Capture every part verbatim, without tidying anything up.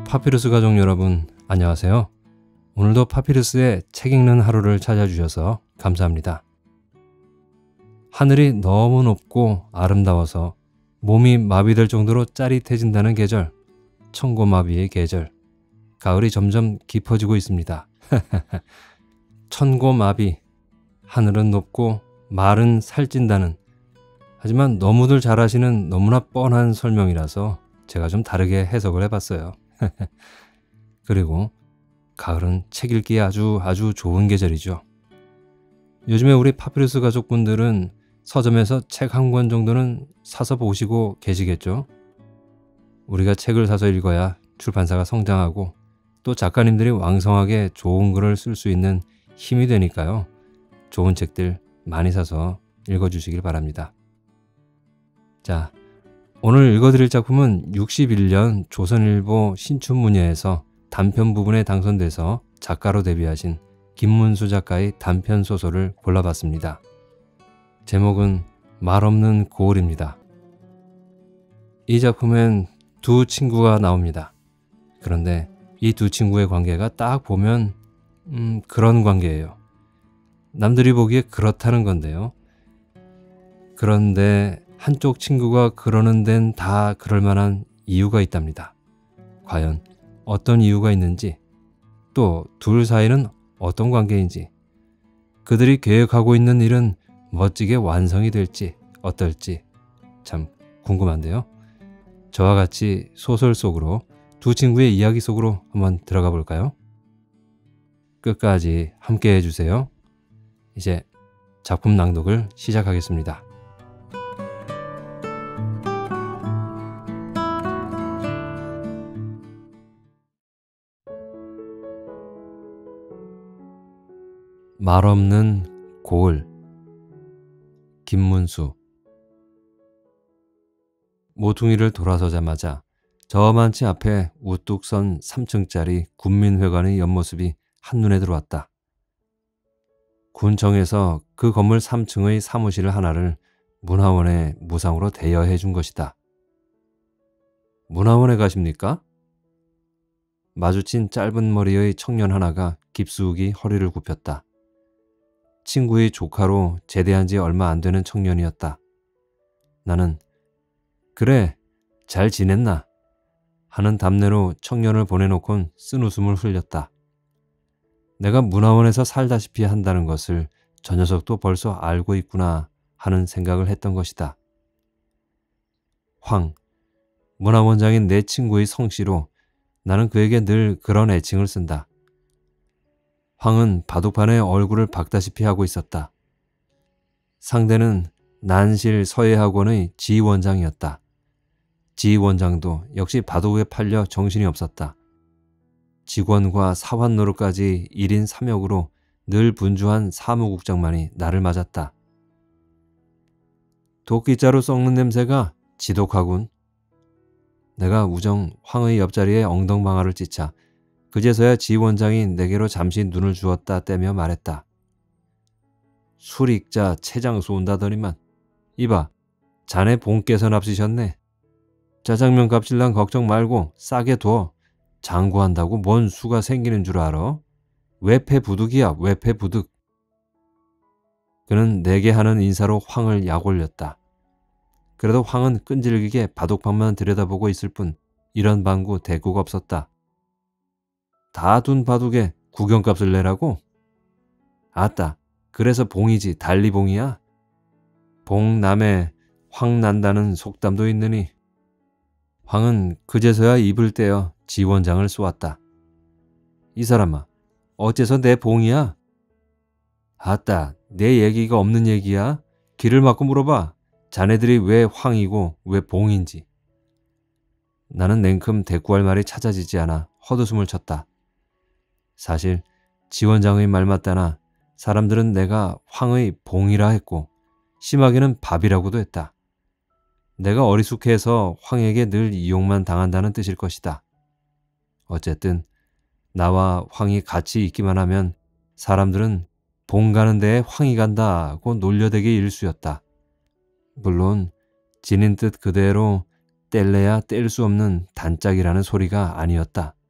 파피루스 가족 여러분, 안녕하세요. 오늘도 파피루스의 책 읽는 하루를 찾아주셔서 감사합니다. 하늘이 너무 높고 아름다워서 몸이 마비될 정도로 짜릿해진다는 계절, 천고마비의 계절. 가을이 점점 깊어지고 있습니다. 천고마비, 하늘은 높고 말은 살찐다는, 하지만 너무들 잘 아시는 너무나 뻔한 설명이라서 제가 좀 다르게 해석을 해봤어요. 그리고 가을은 책 읽기에 아주 아주 좋은 계절이죠. 요즘에 우리 파피루스 가족분들은 서점에서 책 한 권 정도는 사서 보시고 계시겠죠. 우리가 책을 사서 읽어야 출판사가 성장하고 또 작가님들이 왕성하게 좋은 글을 쓸 수 있는 힘이 되니까요. 좋은 책들 많이 사서 읽어주시길 바랍니다. 자, 오늘 읽어드릴 작품은 육십일 년 조선일보 신춘문예에서 단편 부분에 당선돼서 작가로 데뷔하신 김문수 작가의 단편 소설을 골라봤습니다. 제목은 말없는 고을입니다. 이 작품엔 두 친구가 나옵니다. 그런데 이 두 친구의 관계가 딱 보면 음, 그런 관계예요. 남들이 보기에 그렇다는 건데요. 그런데 한쪽 친구가 그러는 데는 다 그럴 만한 이유가 있답니다. 과연 어떤 이유가 있는지, 또 둘 사이는 어떤 관계인지, 그들이 계획하고 있는 일은 멋지게 완성이 될지 어떨지 참 궁금한데요. 저와 같이 소설 속으로, 두 친구의 이야기 속으로 한번 들어가 볼까요? 끝까지 함께 해주세요. 이제 작품 낭독을 시작하겠습니다. 말없는 고을. 김문수. 모퉁이를 돌아서자마자 저만치 앞에 우뚝 선 삼 층짜리 군민회관의 옆모습이 한눈에 들어왔다. 군청에서 그 건물 삼 층의 사무실 하나를 문화원에 무상으로 대여해 준 것이다. 문화원에 가십니까? 마주친 짧은 머리의 청년 하나가 깊숙이 허리를 굽혔다. 친구의 조카로 제대한 지 얼마 안 되는 청년이었다. 나는 그래, 잘 지냈나? 하는 답례로 청년을 보내놓곤 쓴웃음을 흘렸다. 내가 문화원에서 살다시피 한다는 것을 저 녀석도 벌써 알고 있구나 하는 생각을 했던 것이다. 황, 문화원장인 내 친구의 성씨로 나는 그에게 늘 그런 애칭을 쓴다. 황은 바둑판에 얼굴을 박다시피 하고 있었다. 상대는 난실 서예학원의 지 원장이었다. 지 원장도 역시 바둑에 팔려 정신이 없었다. 직원과 사환 노릇까지 일 인 삼 역으로 늘 분주한 사무국장만이 나를 맞았다. 도끼자루 썩는 냄새가 지독하군. 내가 우정 황의 옆자리에 엉덩방아를 찢자 그제서야 지 원장이 내게로 잠시 눈을 주었다 떼며 말했다. 술 익자 채장 쏜다더니만. 이봐, 자네 본께서 납치셨네. 짜장면 값질랑 걱정 말고 싸게 둬. 장구한다고 뭔 수가 생기는 줄 알아? 외패부득이야, 외패부득. 그는 내게 하는 인사로 황을 약올렸다. 그래도 황은 끈질기게 바둑판만 들여다보고 있을 뿐 이런 방구 대꾸가 없었다. 다 둔 바둑에 구경값을 내라고? 아따, 그래서 봉이지 달리봉이야? 봉남에 황난다는 속담도 있느니. 황은 그제서야 입을 떼어 지 원장을 쏘았다. 이 사람아, 어째서 내 봉이야? 아따, 내 얘기가 없는 얘기야? 귀를 막고 물어봐. 자네들이 왜 황이고 왜 봉인지. 나는 냉큼 대꾸할 말이 찾아지지 않아 헛웃음을 쳤다. 사실 지 원장의 말 맞다나 사람들은 내가 황의 봉이라 했고 심하게는 밥이라고도 했다. 내가 어리숙해서 황에게 늘 이용만 당한다는 뜻일 것이다. 어쨌든 나와 황이 같이 있기만 하면 사람들은 봉 가는 데에 황이 간다고 놀려대기 일쑤였다. 물론 지닌 뜻 그대로 뗄래야 뗄 수 없는 단짝이라는 소리가 아니었다.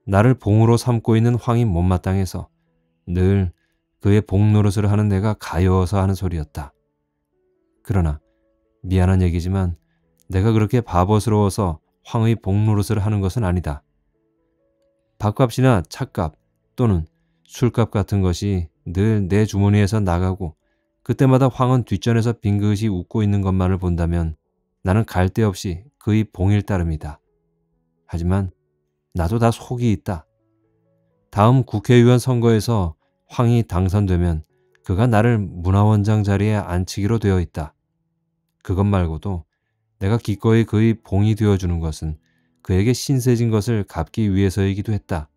나를 봉으로 삼고 있는 황이 못마땅해서 늘 그의 봉 노릇을 하는 내가 가여워서 하는 소리였다. 그러나 미안한 얘기지만 내가 그렇게 바보스러워서 황의 봉 노릇을 하는 것은 아니다. 밥값이나 차값 또는 술값 같은 것이 늘 내 주머니에서 나가고 그때마다 황은 뒷전에서 빙긋이 웃고 있는 것만을 본다면 나는 갈 데 없이 그의 봉일 따름이다. 하지만 나도 다 속이 있다. 다음 국회의원 선거에서 황이 당선되면 그가 나를 문화원장 자리에 앉히기로 되어 있다. 그것 말고도 내가 기꺼이 그의 봉이 되어주는 것은 그에게 신세진 것을 갚기 위해서이기도 했다.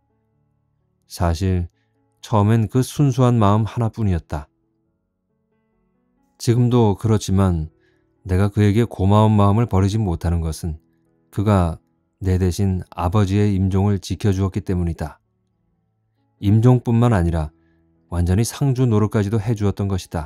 사실 처음엔 그 순수한 마음 하나뿐이었다. 지금도 그렇지만 내가 그에게 고마운 마음을 버리지 못하는 것은 그가 내 대신 아버지의 임종을 지켜주었기 때문이다. 임종뿐만 아니라 완전히 상주 노릇까지도 해주었던 것이다.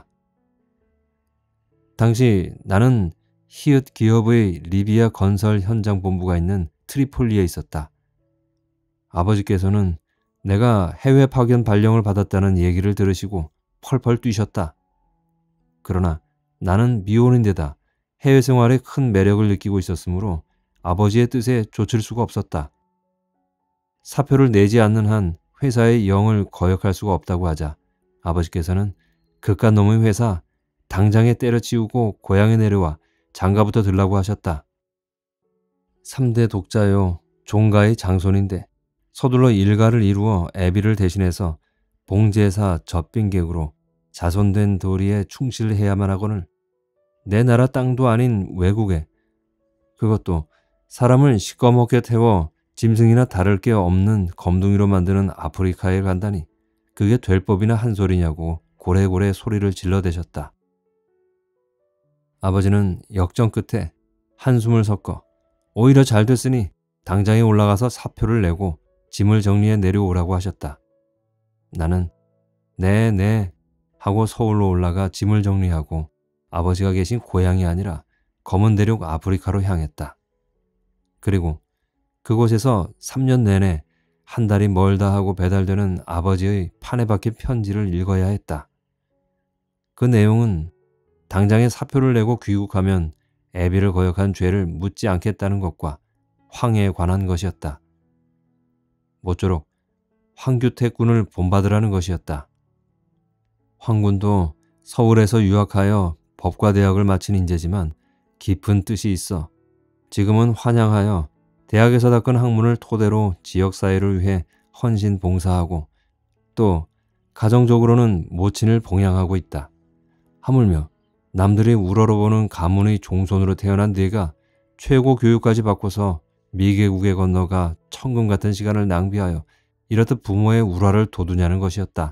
당시 나는 히읗 기업의 리비아 건설 현장 본부가 있는 트리폴리에 있었다. 아버지께서는 내가 해외 파견 발령을 받았다는 얘기를 들으시고 펄펄 뛰셨다. 그러나 나는 미혼인데다 해외 생활에 큰 매력을 느끼고 있었으므로 아버지의 뜻에 좇을 수가 없었다. 사표를 내지 않는 한 회사의 영을 거역할 수가 없다고 하자 아버지께서는 그깟 놈의 회사 당장에 때려치우고 고향에 내려와 장가부터 들라고 하셨다. 삼 대 독자요 종가의 장손인데 서둘러 일가를 이루어 애비를 대신해서 봉제사 젖빈객으로 자손된 도리에 충실해야만 하거늘 내 나라 땅도 아닌 외국에 그것도 사람을 시꺼멓게 태워 짐승이나 다를 게 없는 검둥이로 만드는 아프리카에 간다니 그게 될 법이나 한 소리냐고 고래고래 소리를 질러대셨다. 아버지는 역정 끝에 한숨을 섞어 오히려 잘 됐으니 당장에 올라가서 사표를 내고 짐을 정리해 내려오라고 하셨다. 나는 네, 네 하고 서울로 올라가 짐을 정리하고 아버지가 계신 고향이 아니라 검은 대륙 아프리카로 향했다. 그리고 그곳에서 삼 년 내내 한 달이 멀다 하고 배달되는 아버지의 판에 박힌 편지를 읽어야 했다. 그 내용은 당장에 사표를 내고 귀국하면 애비를 거역한 죄를 묻지 않겠다는 것과 황해에 관한 것이었다. 모쪼록 황규택 군을 본받으라는 것이었다. 황군도 서울에서 유학하여 법과대학을 마친 인재지만 깊은 뜻이 있어 지금은 환양하여 대학에서 닦은 학문을 토대로 지역사회를 위해 헌신 봉사하고 또 가정적으로는 모친을 봉양하고 있다. 하물며 남들이 우러러보는 가문의 종손으로 태어난 네가 최고 교육까지 받고서 미개국에 건너가 천금 같은 시간을 낭비하여 이렇듯 부모의 우라를 돋우냐는 것이었다.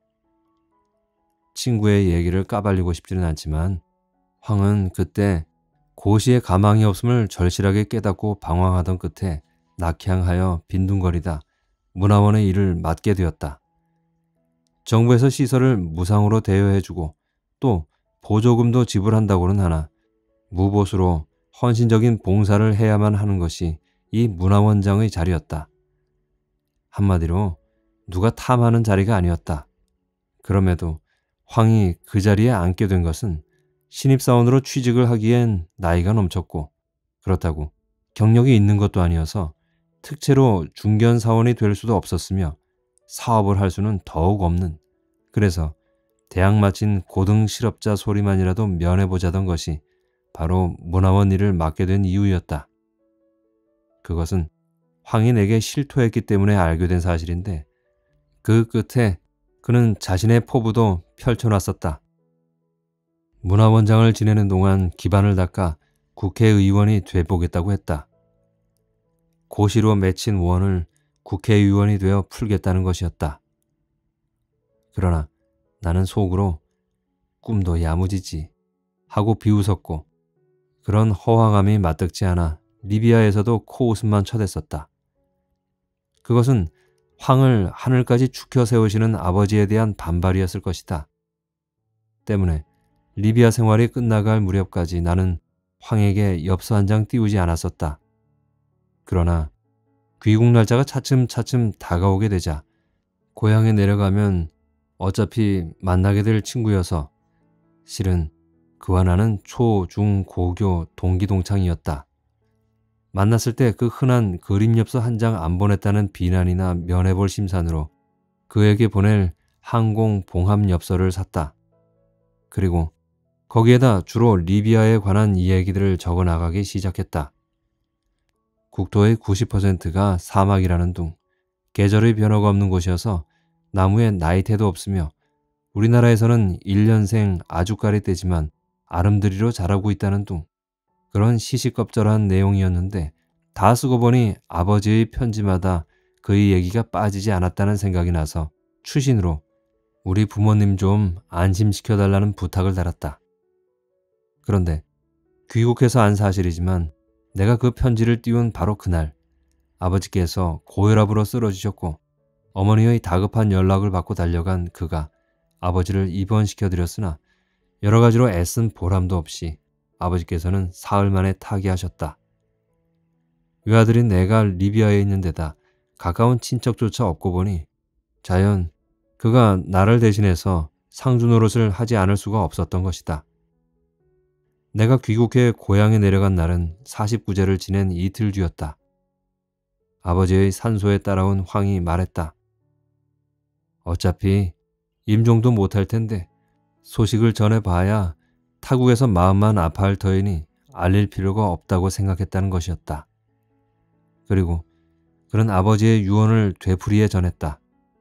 친구의 얘기를 까발리고 싶지는 않지만 황은 그때 고시에 가망이 없음을 절실하게 깨닫고 방황하던 끝에 낙향하여 빈둥거리다 문화원의 일을 맡게 되었다. 정부에서 시설을 무상으로 대여해주고 또 보조금도 지불한다고는 하나 무보수로 헌신적인 봉사를 해야만 하는 것이 이 문화원장의 자리였다. 한마디로 누가 탐하는 자리가 아니었다. 그럼에도 황이 그 자리에 앉게 된 것은 신입사원으로 취직을 하기엔 나이가 넘쳤고 그렇다고 경력이 있는 것도 아니어서 특채로 중견사원이 될 수도 없었으며 사업을 할 수는 더욱 없는 그래서 대학 마친 고등 실업자 소리만이라도 면해보자던 것이 바로 문화원 일을 맡게 된 이유였다. 그것은 황이 내게 실토했기 때문에 알게 된 사실인데 그 끝에 그는 자신의 포부도 펼쳐놨었다. 문화원장을 지내는 동안 기반을 닦아 국회의원이 돼보겠다고 했다. 고시로 맺힌 원을 국회의원이 되어 풀겠다는 것이었다. 그러나 나는 속으로 꿈도 야무지지 하고 비웃었고 그런 허황함이 마뜩지 않아 리비아에서도 코웃음만 쳐댔었다. 그것은 황을 하늘까지 축혀 세우시는 아버지에 대한 반발이었을 것이다. 때문에 리비아 생활이 끝나갈 무렵까지 나는 황에게 엽서 한 장 띄우지 않았었다. 그러나 귀국 날짜가 차츰차츰 다가오게 되자 고향에 내려가면 어차피 만나게 될 친구여서 실은 그와 나는 초, 중, 고교 동기동창이었다. 만났을 때 그 흔한 그림엽서 한 장 안 보냈다는 비난이나 면회볼 심산으로 그에게 보낼 항공 봉합 엽서를 샀다. 그리고 거기에다 주로 리비아에 관한 이야기들을 적어 나가기 시작했다. 국토의 구십 퍼센트가 사막이라는 둥, 계절의 변화가 없는 곳이어서 나무에 나이테도 없으며 우리나라에서는 일 년생 아주까리 떼지만 아름드리로 자라고 있다는 둥, 그런 시시껍절한 내용이었는데 다 쓰고 보니 아버지의 편지마다 그의 얘기가 빠지지 않았다는 생각이 나서 추신으로 우리 부모님 좀 안심시켜달라는 부탁을 달았다. 그런데 귀국해서 안 사실이지만 내가 그 편지를 띄운 바로 그날 아버지께서 고혈압으로 쓰러지셨고 어머니의 다급한 연락을 받고 달려간 그가 아버지를 입원시켜드렸으나 여러 가지로 애쓴 보람도 없이 아버지께서는 사흘 만에 타계하셨다. 외아들인 내가 리비아에 있는 데다 가까운 친척조차 없고 보니 자연 그가 나를 대신해서 상주 노릇을 하지 않을 수가 없었던 것이다. 내가 귀국해 고향에 내려간 날은 사십구 제를 지낸 이틀 뒤였다. 아버지의 산소에 따라온 황이 말했다. 어차피 임종도 못할 텐데 소식을 전해봐야 타국에서 마음만 아파할 터이니 알릴 필요가 없다고 생각했다는 것이었다. 그리고 그는 아버지의 유언을 되풀이해 전했다.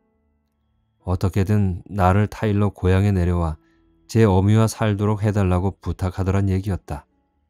어떻게든 나를 타일러 고향에 내려와 제 어미와 살도록 해달라고 부탁하더란 얘기였다.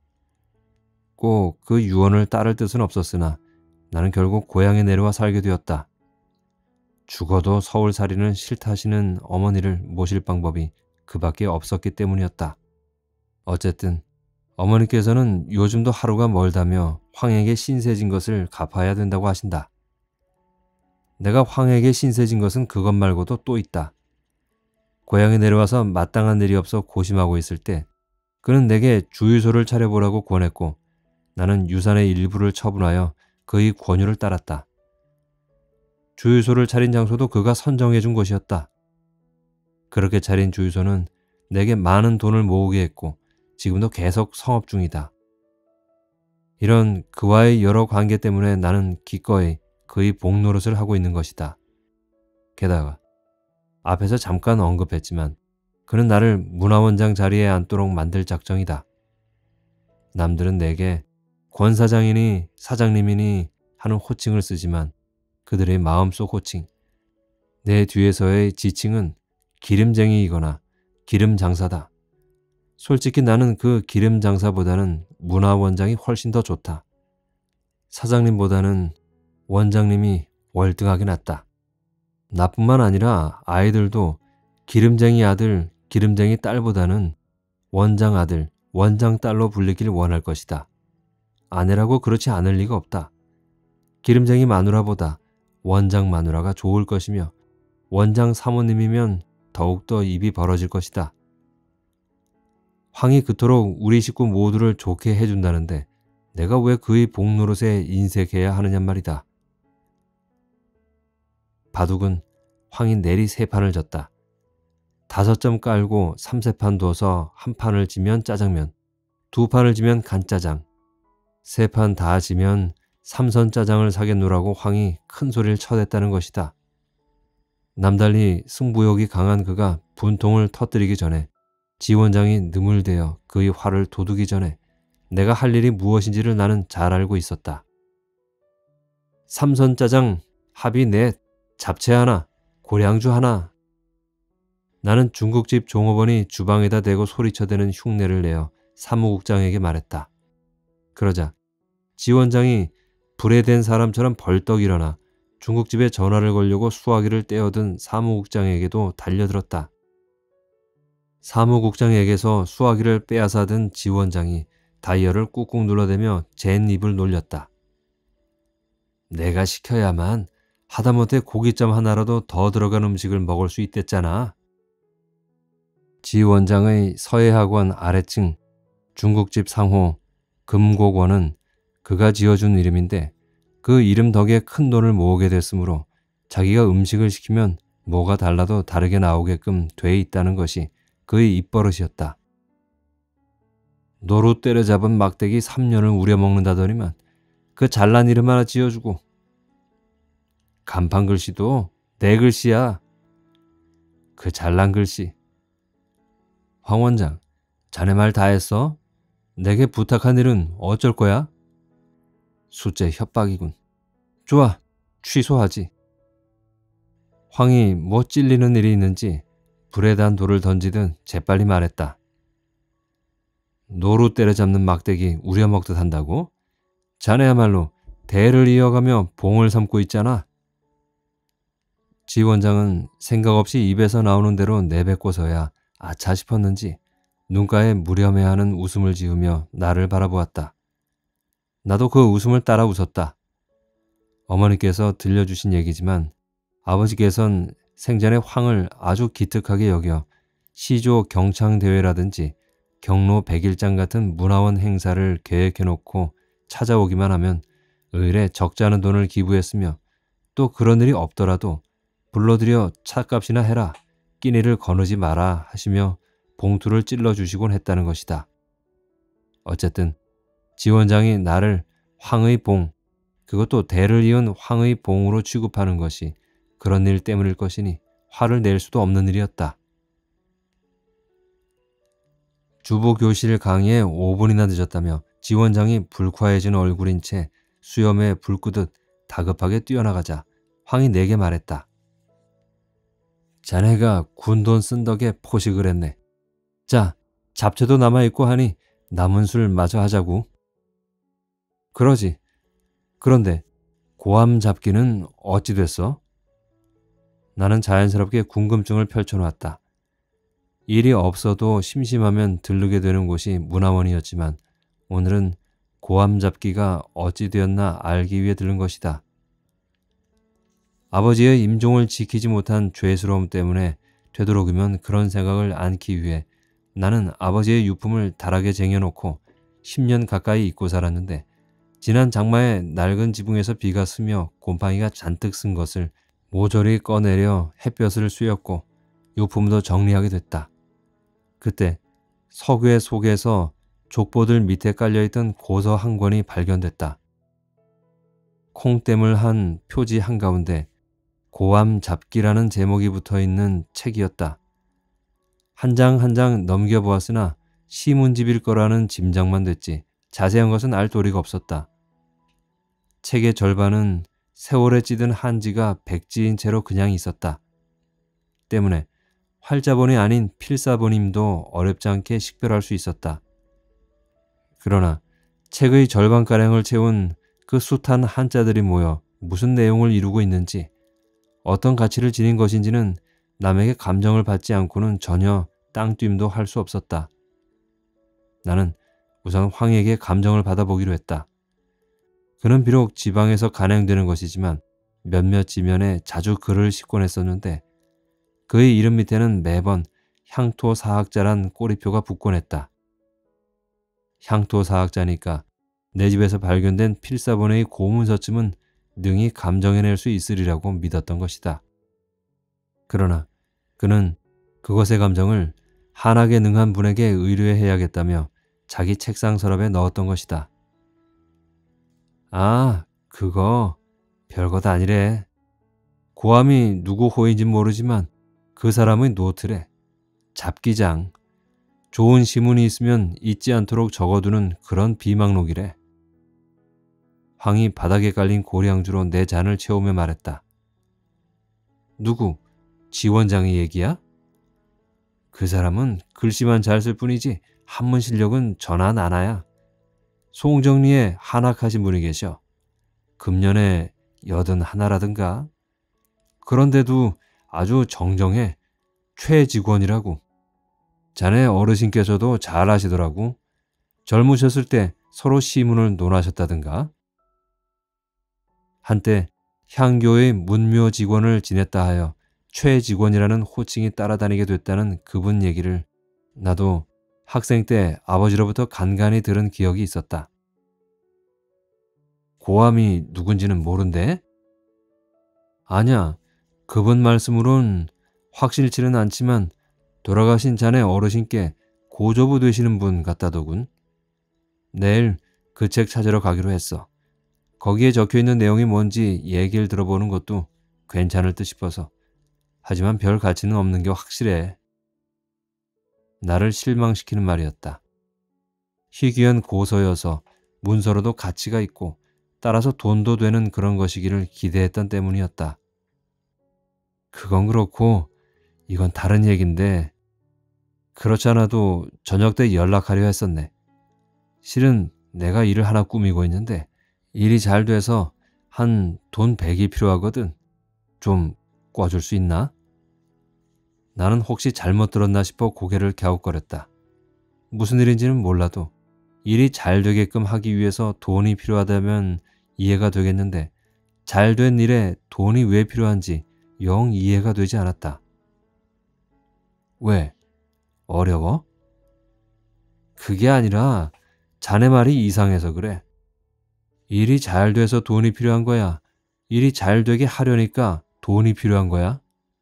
꼭 그 유언을 따를 뜻은 없었으나 나는 결국 고향에 내려와 살게 되었다. 죽어도 서울살이는 싫다시는 어머니를 모실 방법이 그밖에 없었기 때문이었다. 어쨌든 어머니께서는 요즘도 하루가 멀다며 황에게 신세진 것을 갚아야 된다고 하신다. 내가 황에게 신세진 것은 그것 말고도 또 있다. 고향에 내려와서 마땅한 일이 없어 고심하고 있을 때 그는 내게 주유소를 차려보라고 권했고 나는 유산의 일부를 처분하여 그의 권유를 따랐다. 주유소를 차린 장소도 그가 선정해 준 것이었다. 그렇게 차린 주유소는 내게 많은 돈을 모으게 했고 지금도 계속 성업 중이다. 이런 그와의 여러 관계 때문에 나는 기꺼이 그의 복노릇을 하고 있는 것이다. 게다가 앞에서 잠깐 언급했지만 그는 나를 문화원장 자리에 앉도록 만들 작정이다. 남들은 내게 권 사장이니 사장님이니 하는 호칭을 쓰지만 그들의 마음속 호칭, 내 뒤에서의 지칭은 기름쟁이이거나 기름장사다. 솔직히 나는 그 기름장사보다는 문화원장이 훨씬 더 좋다. 사장님보다는 원장님이 월등하게 낫다. 나뿐만 아니라 아이들도 기름쟁이 아들, 기름쟁이 딸보다는 원장 아들, 원장 딸로 불리길 원할 것이다. 아내라고 그렇지 않을 리가 없다. 기름쟁이 마누라보다 원장 마누라가 좋을 것이며 원장 사모님이면 더욱더 입이 벌어질 것이다. 황이 그토록 우리 식구 모두를 좋게 해준다는데 내가 왜 그의 복노릇에 인색해야 하느냐 말이다. 바둑은 황이 내리 세 판을 졌다. 다섯 점 깔고 삼세 판 둬서 한 판을 지면 짜장면, 두 판을 지면 간짜장, 세 판 다 지면 삼선 짜장을 사겠노라고 황이 큰 소리를 쳐댔다는 것이다. 남달리 승부욕이 강한 그가 분통을 터뜨리기 전에 지원장이 느물대어 그의 화를 돋우기 전에 내가 할 일이 무엇인지를 나는 잘 알고 있었다. 삼선 짜장, 합이 넷, 잡채 하나, 고량주 하나. 나는 중국집 종업원이 주방에다 대고 소리쳐대는 흉내를 내어 사무국장에게 말했다. 그러자 지원장이 불에 댄 사람처럼 벌떡 일어나 중국집에 전화를 걸려고 수화기를 떼어든 사무국장에게도 달려들었다. 사무국장에게서 수화기를 빼앗아든 지원장이 다이얼을 꾹꾹 눌러대며 젠 입을 놀렸다. 내가 시켜야만 하다못해 고깃점 하나라도 더 들어간 음식을 먹을 수 있댔잖아. 지원장의 서해학원 아래층 중국집 상호 금곡원은 그가 지어준 이름인데 그 이름 덕에 큰 돈을 모으게 됐으므로 자기가 음식을 시키면 뭐가 달라도 다르게 나오게끔 돼 있다는 것이 그의 입버릇이었다. 노루 때려잡은 막대기 삼 년을 우려먹는다더니만 그 잘난 이름 하나 지어주고. 간판 글씨도 내 글씨야. 그 잘난 글씨. 황 원장, 자네 말 다 했어? 내게 부탁한 일은 어쩔 거야? 숫제 협박이군. 좋아, 취소하지. 황이 뭐 찔리는 일이 있는지 불에 단 돌을 던지듯 재빨리 말했다. 노루 때려잡는 막대기 우려먹듯 한다고? 자네야말로 대를 이어가며 봉을 삼고 있잖아. 지 원장은 생각 없이 입에서 나오는 대로 내뱉고서야 아차 싶었는지 눈가에 무렴해하는 웃음을 지으며 나를 바라보았다. 나도 그 웃음을 따라 웃었다. 어머니께서 들려주신 얘기지만 아버지께선 생전에 황을 아주 기특하게 여겨 시조 경창대회라든지 경로 백일장 같은 문화원 행사를 계획해놓고 찾아오기만 하면 의례 적지 않은 돈을 기부했으며 또 그런 일이 없더라도 불러들여 차값이나 해라, 끼니를 거느지 마라 하시며 봉투를 찔러주시곤 했다는 것이다. 어쨌든 지 원장이 나를 황의 봉, 그것도 대를 이은 황의 봉으로 취급하는 것이 그런 일 때문일 것이니 화를 낼 수도 없는 일이었다. 주부 교실 강의에 오 분이나 늦었다며 지 원장이 불쾌해진 얼굴인 채 수염에 불 끄듯 다급하게 뛰어나가자 황이 내게 말했다. 자네가 군돈 쓴 덕에 포식을 했네. 자, 잡채도 남아있고 하니 남은 술 마저 하자고. 그러지. 그런데 고함 잡기는 어찌 됐어? 나는 자연스럽게 궁금증을 펼쳐놓았다. 일이 없어도 심심하면 들르게 되는 곳이 문화원이었지만 오늘은 고함 잡기가 어찌 되었나 알기 위해 들른 것이다. 아버지의 임종을 지키지 못한 죄스러움 때문에 되도록이면 그런 생각을 않기 위해 나는 아버지의 유품을 다락에 쟁여놓고 십 년 가까이 잊고 살았는데 지난 장마에 낡은 지붕에서 비가 스며 곰팡이가 잔뜩 쓴 것을 모조리 꺼내려 햇볕을 쐬었고 유품도 정리하게 됐다. 그때 서괴 속에서 족보들 밑에 깔려있던 고서 한 권이 발견됐다. 콩땜을 한 표지 한가운데 고함 잡기라는 제목이 붙어있는 책이었다. 한 장 한 장 넘겨보았으나 시문집일 거라는 짐작만 됐지 자세한 것은 알 도리가 없었다. 책의 절반은 세월에 찌든 한지가 백지인 채로 그냥 있었다. 때문에 활자본이 아닌 필사본임도 어렵지 않게 식별할 수 있었다. 그러나 책의 절반가량을 채운 그 숱한 한자들이 모여 무슨 내용을 이루고 있는지 어떤 가치를 지닌 것인지는 남에게 감정을 받지 않고는 전혀 땅뜀도 할 수 없었다. 나는 우선 황에게 감정을 받아보기로 했다. 그는 비록 지방에서 간행되는 것이지만 몇몇 지면에 자주 글을 싣곤 했었는데 그의 이름 밑에는 매번 향토사학자란 꼬리표가 붙곤 했다. 향토사학자니까 내 집에서 발견된 필사본의 고문서쯤은 능히 감정해낼 수 있으리라고 믿었던 것이다. 그러나 그는 그것의 감정을 한학에 능한 분에게 의뢰해야겠다며 자기 책상 서랍에 넣었던 것이다. 아, 그거 별것 아니래. 고함이 누구 호인진 모르지만 그 사람의 노트래. 잡기장. 좋은 시문이 있으면 잊지 않도록 적어두는 그런 비망록이래. 황이 바닥에 깔린 고량주로 내 잔을 채우며 말했다. 누구? 지 원장의 얘기야? 그 사람은 글씨만 잘 쓸 뿐이지 한문 실력은 전하 나나야. 송정리에 한학하신 분이 계셔. 금년에 여든 하나라든가. 그런데도 아주 정정해. 최직원이라고. 자네 어르신께서도 잘 아시더라고. 젊으셨을 때 서로 시문을 논하셨다든가. 한때 향교의 문묘 직원을 지냈다 하여 최직원이라는 호칭이 따라다니게 됐다는 그분 얘기를 나도 학생 때 아버지로부터 간간히 들은 기억이 있었다. 고암이 누군지는 모른대? 아냐, 그분 말씀으론 확실치는 않지만 돌아가신 자네 어르신께 고조부 되시는 분 같다더군. 내일 그 책 찾으러 가기로 했어. 거기에 적혀있는 내용이 뭔지 얘기를 들어보는 것도 괜찮을 듯 싶어서. 하지만 별 가치는 없는 게 확실해. 나를 실망시키는 말이었다. 희귀한 고서여서 문서로도 가치가 있고 따라서 돈도 되는 그런 것이기를 기대했던 때문이었다. 그건 그렇고 이건 다른 얘긴데, 그렇지 않아도 저녁 때 연락하려 했었네. 실은 내가 일을 하나 꾸미고 있는데 일이 잘 돼서 한 돈 백이 필요하거든. 좀 꿔줄 수 있나? 나는 혹시 잘못 들었나 싶어 고개를 갸웃거렸다. 무슨 일인지는 몰라도 일이 잘 되게끔 하기 위해서 돈이 필요하다면 이해가 되겠는데 잘 된 일에 돈이 왜 필요한지 영 이해가 되지 않았다. 왜? 어려워? 그게 아니라 자네 말이 이상해서 그래. 일이 잘 돼서 돈이 필요한 거야? 일이 잘 되게 하려니까 돈이 필요한 거야?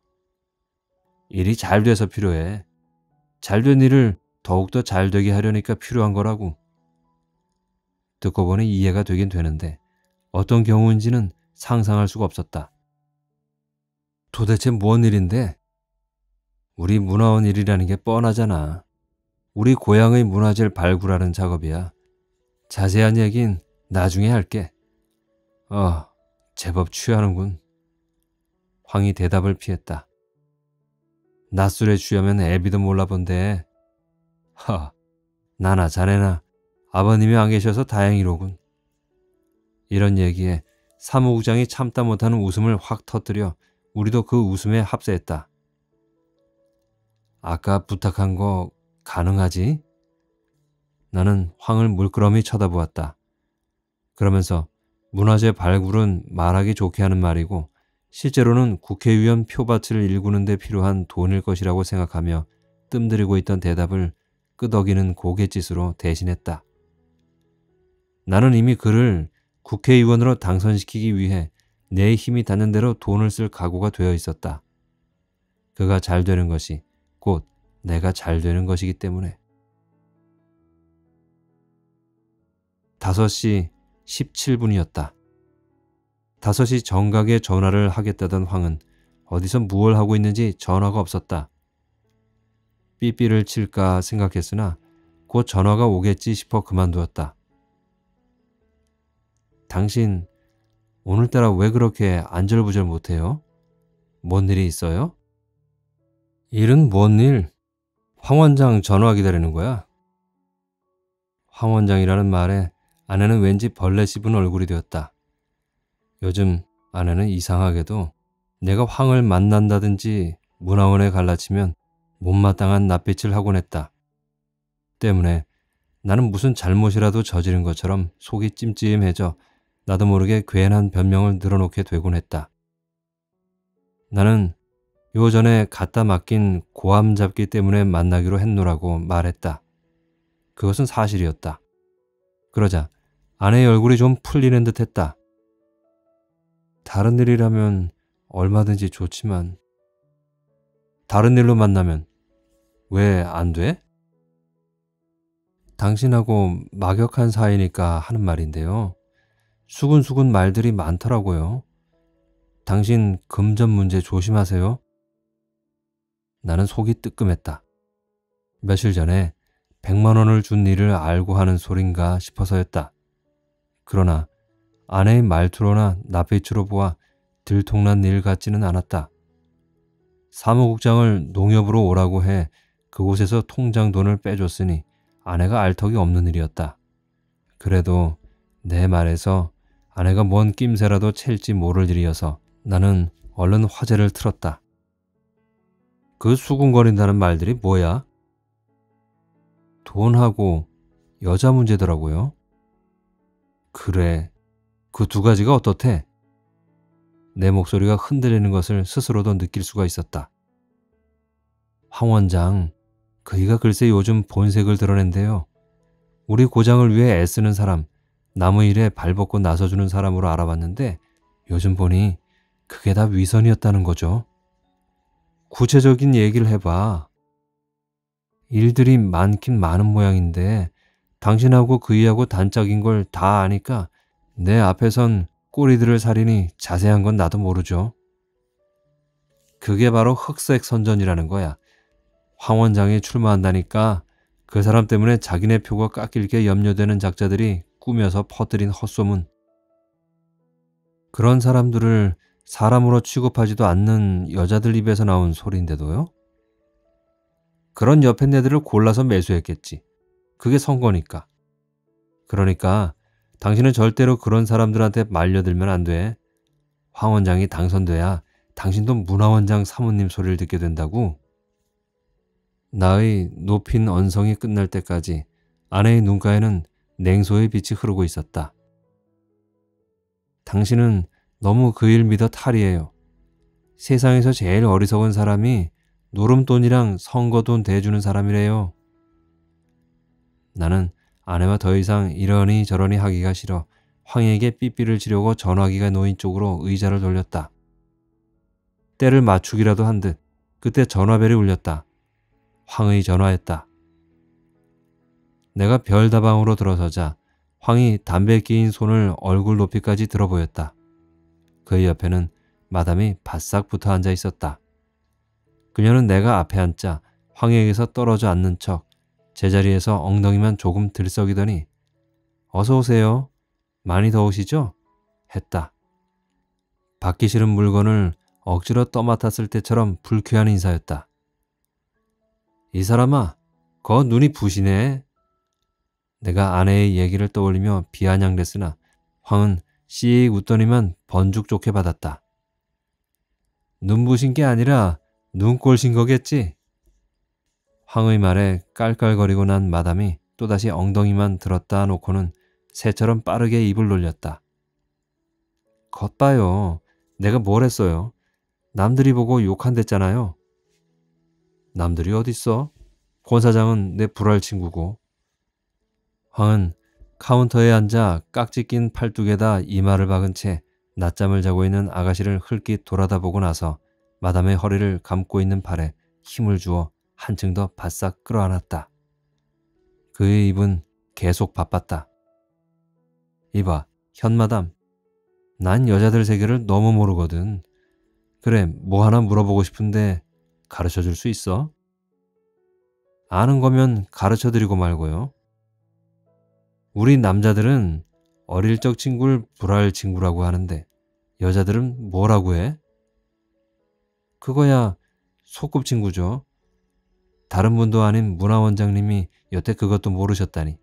일이 잘 돼서 필요해. 잘 된 일을 더욱더 잘 되게 하려니까 필요한 거라고. 듣고 보니 이해가 되긴 되는데 어떤 경우인지는 상상할 수가 없었다. 도대체 뭔 일인데? 우리 문화원 일이라는 게 뻔하잖아. 우리 고향의 문화재를 발굴하는 작업이야. 자세한 얘긴 나중에 할게. 어, 제법 취하는군. 황이 대답을 피했다. 낮술에 취하면 애비도 몰라본데. 하, 나나 자네나 아버님이 안 계셔서 다행이로군. 이런 얘기에 사무국장이 참다 못하는 웃음을 확 터뜨려 우리도 그 웃음에 합세했다. 아까 부탁한 거 가능하지? 나는 황을 물끄러미 쳐다보았다. 그러면서 문화재 발굴은 말하기 좋게 하는 말이고 실제로는 국회의원 표밭을 일구는 데 필요한 돈일 것이라고 생각하며 뜸들이고 있던 대답을 끄덕이는 고갯짓으로 대신했다. 나는 이미 그를 국회의원으로 당선시키기 위해 내 힘이 닿는 대로 돈을 쓸 각오가 되어 있었다. 그가 잘 되는 것이 곧 내가 잘 되는 것이기 때문에. 다섯 시 십칠 분이었다. 다섯 시 정각에 전화를 하겠다던 황은 어디서 무얼 하고 있는지 전화가 없었다. 삐삐를 칠까 생각했으나 곧 전화가 오겠지 싶어 그만두었다. 당신 오늘따라 왜 그렇게 안절부절 못해요? 뭔 일이 있어요? 일은 뭔 일? 황 원장 전화 기다리는 거야? 황 원장이라는 말에 아내는 왠지 벌레 씹은 얼굴이 되었다. 요즘 아내는 이상하게도 내가 황을 만난다든지 문화원에 갈라치면 못마땅한 낯빛을 하곤 했다. 때문에 나는 무슨 잘못이라도 저지른 것처럼 속이 찜찜해져 나도 모르게 괜한 변명을 늘어놓게 되곤 했다. 나는 요전에 갖다 맡긴 고암 잡기 때문에 만나기로 했노라고 말했다. 그것은 사실이었다. 그러자 아내의 얼굴이 좀 풀리는 듯 했다. 다른 일이라면 얼마든지 좋지만 다른 일로 만나면 왜 안 돼? 당신하고 막역한 사이니까 하는 말인데요. 수근수근 말들이 많더라고요. 당신 금전 문제 조심하세요. 나는 속이 뜨끔했다. 며칠 전에 백만 원을 준 일을 알고 하는 소린가 싶어서였다. 그러나 아내의 말투로나 낯빛으로 보아 들통난 일 같지는 않았다. 사무국장을 농협으로 오라고 해 그곳에서 통장 돈을 빼줬으니 아내가 알 턱이 없는 일이었다. 그래도 내 말에서 아내가 뭔 낌새라도 챌지 모를 일이어서 나는 얼른 화제를 틀었다. 그 수군거린다는 말들이 뭐야? 돈하고 여자 문제더라고요. 그래, 그 두 가지가 어떻대? 내 목소리가 흔들리는 것을 스스로도 느낄 수가 있었다. 황 원장, 그이가 글쎄 요즘 본색을 드러낸대요. 우리 고장을 위해 애쓰는 사람, 나무 일에 발벗고 나서주는 사람으로 알아봤는데 요즘 보니 그게 다 위선이었다는 거죠. 구체적인 얘기를 해봐. 일들이 많긴 많은 모양인데 당신하고 그이하고 단짝인 걸 다 아니까 내 앞에선 꼬리들을 사리니 자세한 건 나도 모르죠. 그게 바로 흑색 선전이라는 거야. 황 원장이 출마한다니까 그 사람 때문에 자기네 표가 깎일 게 염려되는 작자들이 꾸며서 퍼뜨린 헛소문. 그런 사람들을 사람으로 취급하지도 않는 여자들 입에서 나온 소리인데도요. 그런 옆에 애들을 골라서 매수했겠지. 그게 선거니까. 그러니까 당신은 절대로 그런 사람들한테 말려들면 안 돼. 황 원장이 당선돼야 당신도 문화원장 사모님 소리를 듣게 된다고. 나의 높인 언성이 끝날 때까지 아내의 눈가에는 냉소의 빛이 흐르고 있었다. 당신은 너무 그 일 믿어 탈이에요. 세상에서 제일 어리석은 사람이 노름돈이랑 선거돈 대주는 사람이래요. 나는 아내와 더 이상 이러니 저러니 하기가 싫어 황에게 삐삐를 지려고 전화기가 놓인 쪽으로 의자를 돌렸다. 때를 맞추기라도 한 듯 그때 전화벨이 울렸다. 황의 전화였다. 내가 별다방으로 들어서자 황이 담배 끼인 손을 얼굴 높이까지 들어 보였다. 그의 옆에는 마담이 바싹 붙어 앉아 있었다. 그녀는 내가 앞에 앉자 황에게서 떨어져 앉는 척 제자리에서 엉덩이만 조금 들썩이더니 어서 오세요. 많이 더우시죠? 했다. 받기 싫은 물건을 억지로 떠맡았을 때처럼 불쾌한 인사였다. 이 사람아, 거 눈이 부시네. 내가 아내의 얘기를 떠올리며 비아냥댔으나 황은 씩 웃더니만 번죽 좋게 받았다. 눈부신 게 아니라 눈꼴신 거겠지? 황의 말에 깔깔거리고 난 마담이 또다시 엉덩이만 들었다 놓고는 새처럼 빠르게 입을 놀렸다. 겉봐요. 내가 뭘 했어요? 남들이 보고 욕한댔잖아요. 남들이 어딨어? 권 사장은 내 불알 친구고. 황은 카운터에 앉아 깍지 낀 팔뚝에다 이마를 박은 채 낮잠을 자고 있는 아가씨를 흘낏 돌아다보고 나서 마담의 허리를 감고 있는 팔에 힘을 주어 한층 더 바싹 끌어안았다. 그의 입은 계속 바빴다. 이봐, 현마담. 난 여자들 세계를 너무 모르거든. 그래, 뭐 하나 물어보고 싶은데 가르쳐줄 수 있어? 아는 거면 가르쳐드리고 말고요. 우리 남자들은 어릴 적 친구를 불알 친구라고 하는데 여자들은 뭐라고 해? 그거야 소꿉친구죠. 다른 분도 아닌 문화원장님이 여태 그것도 모르셨다니.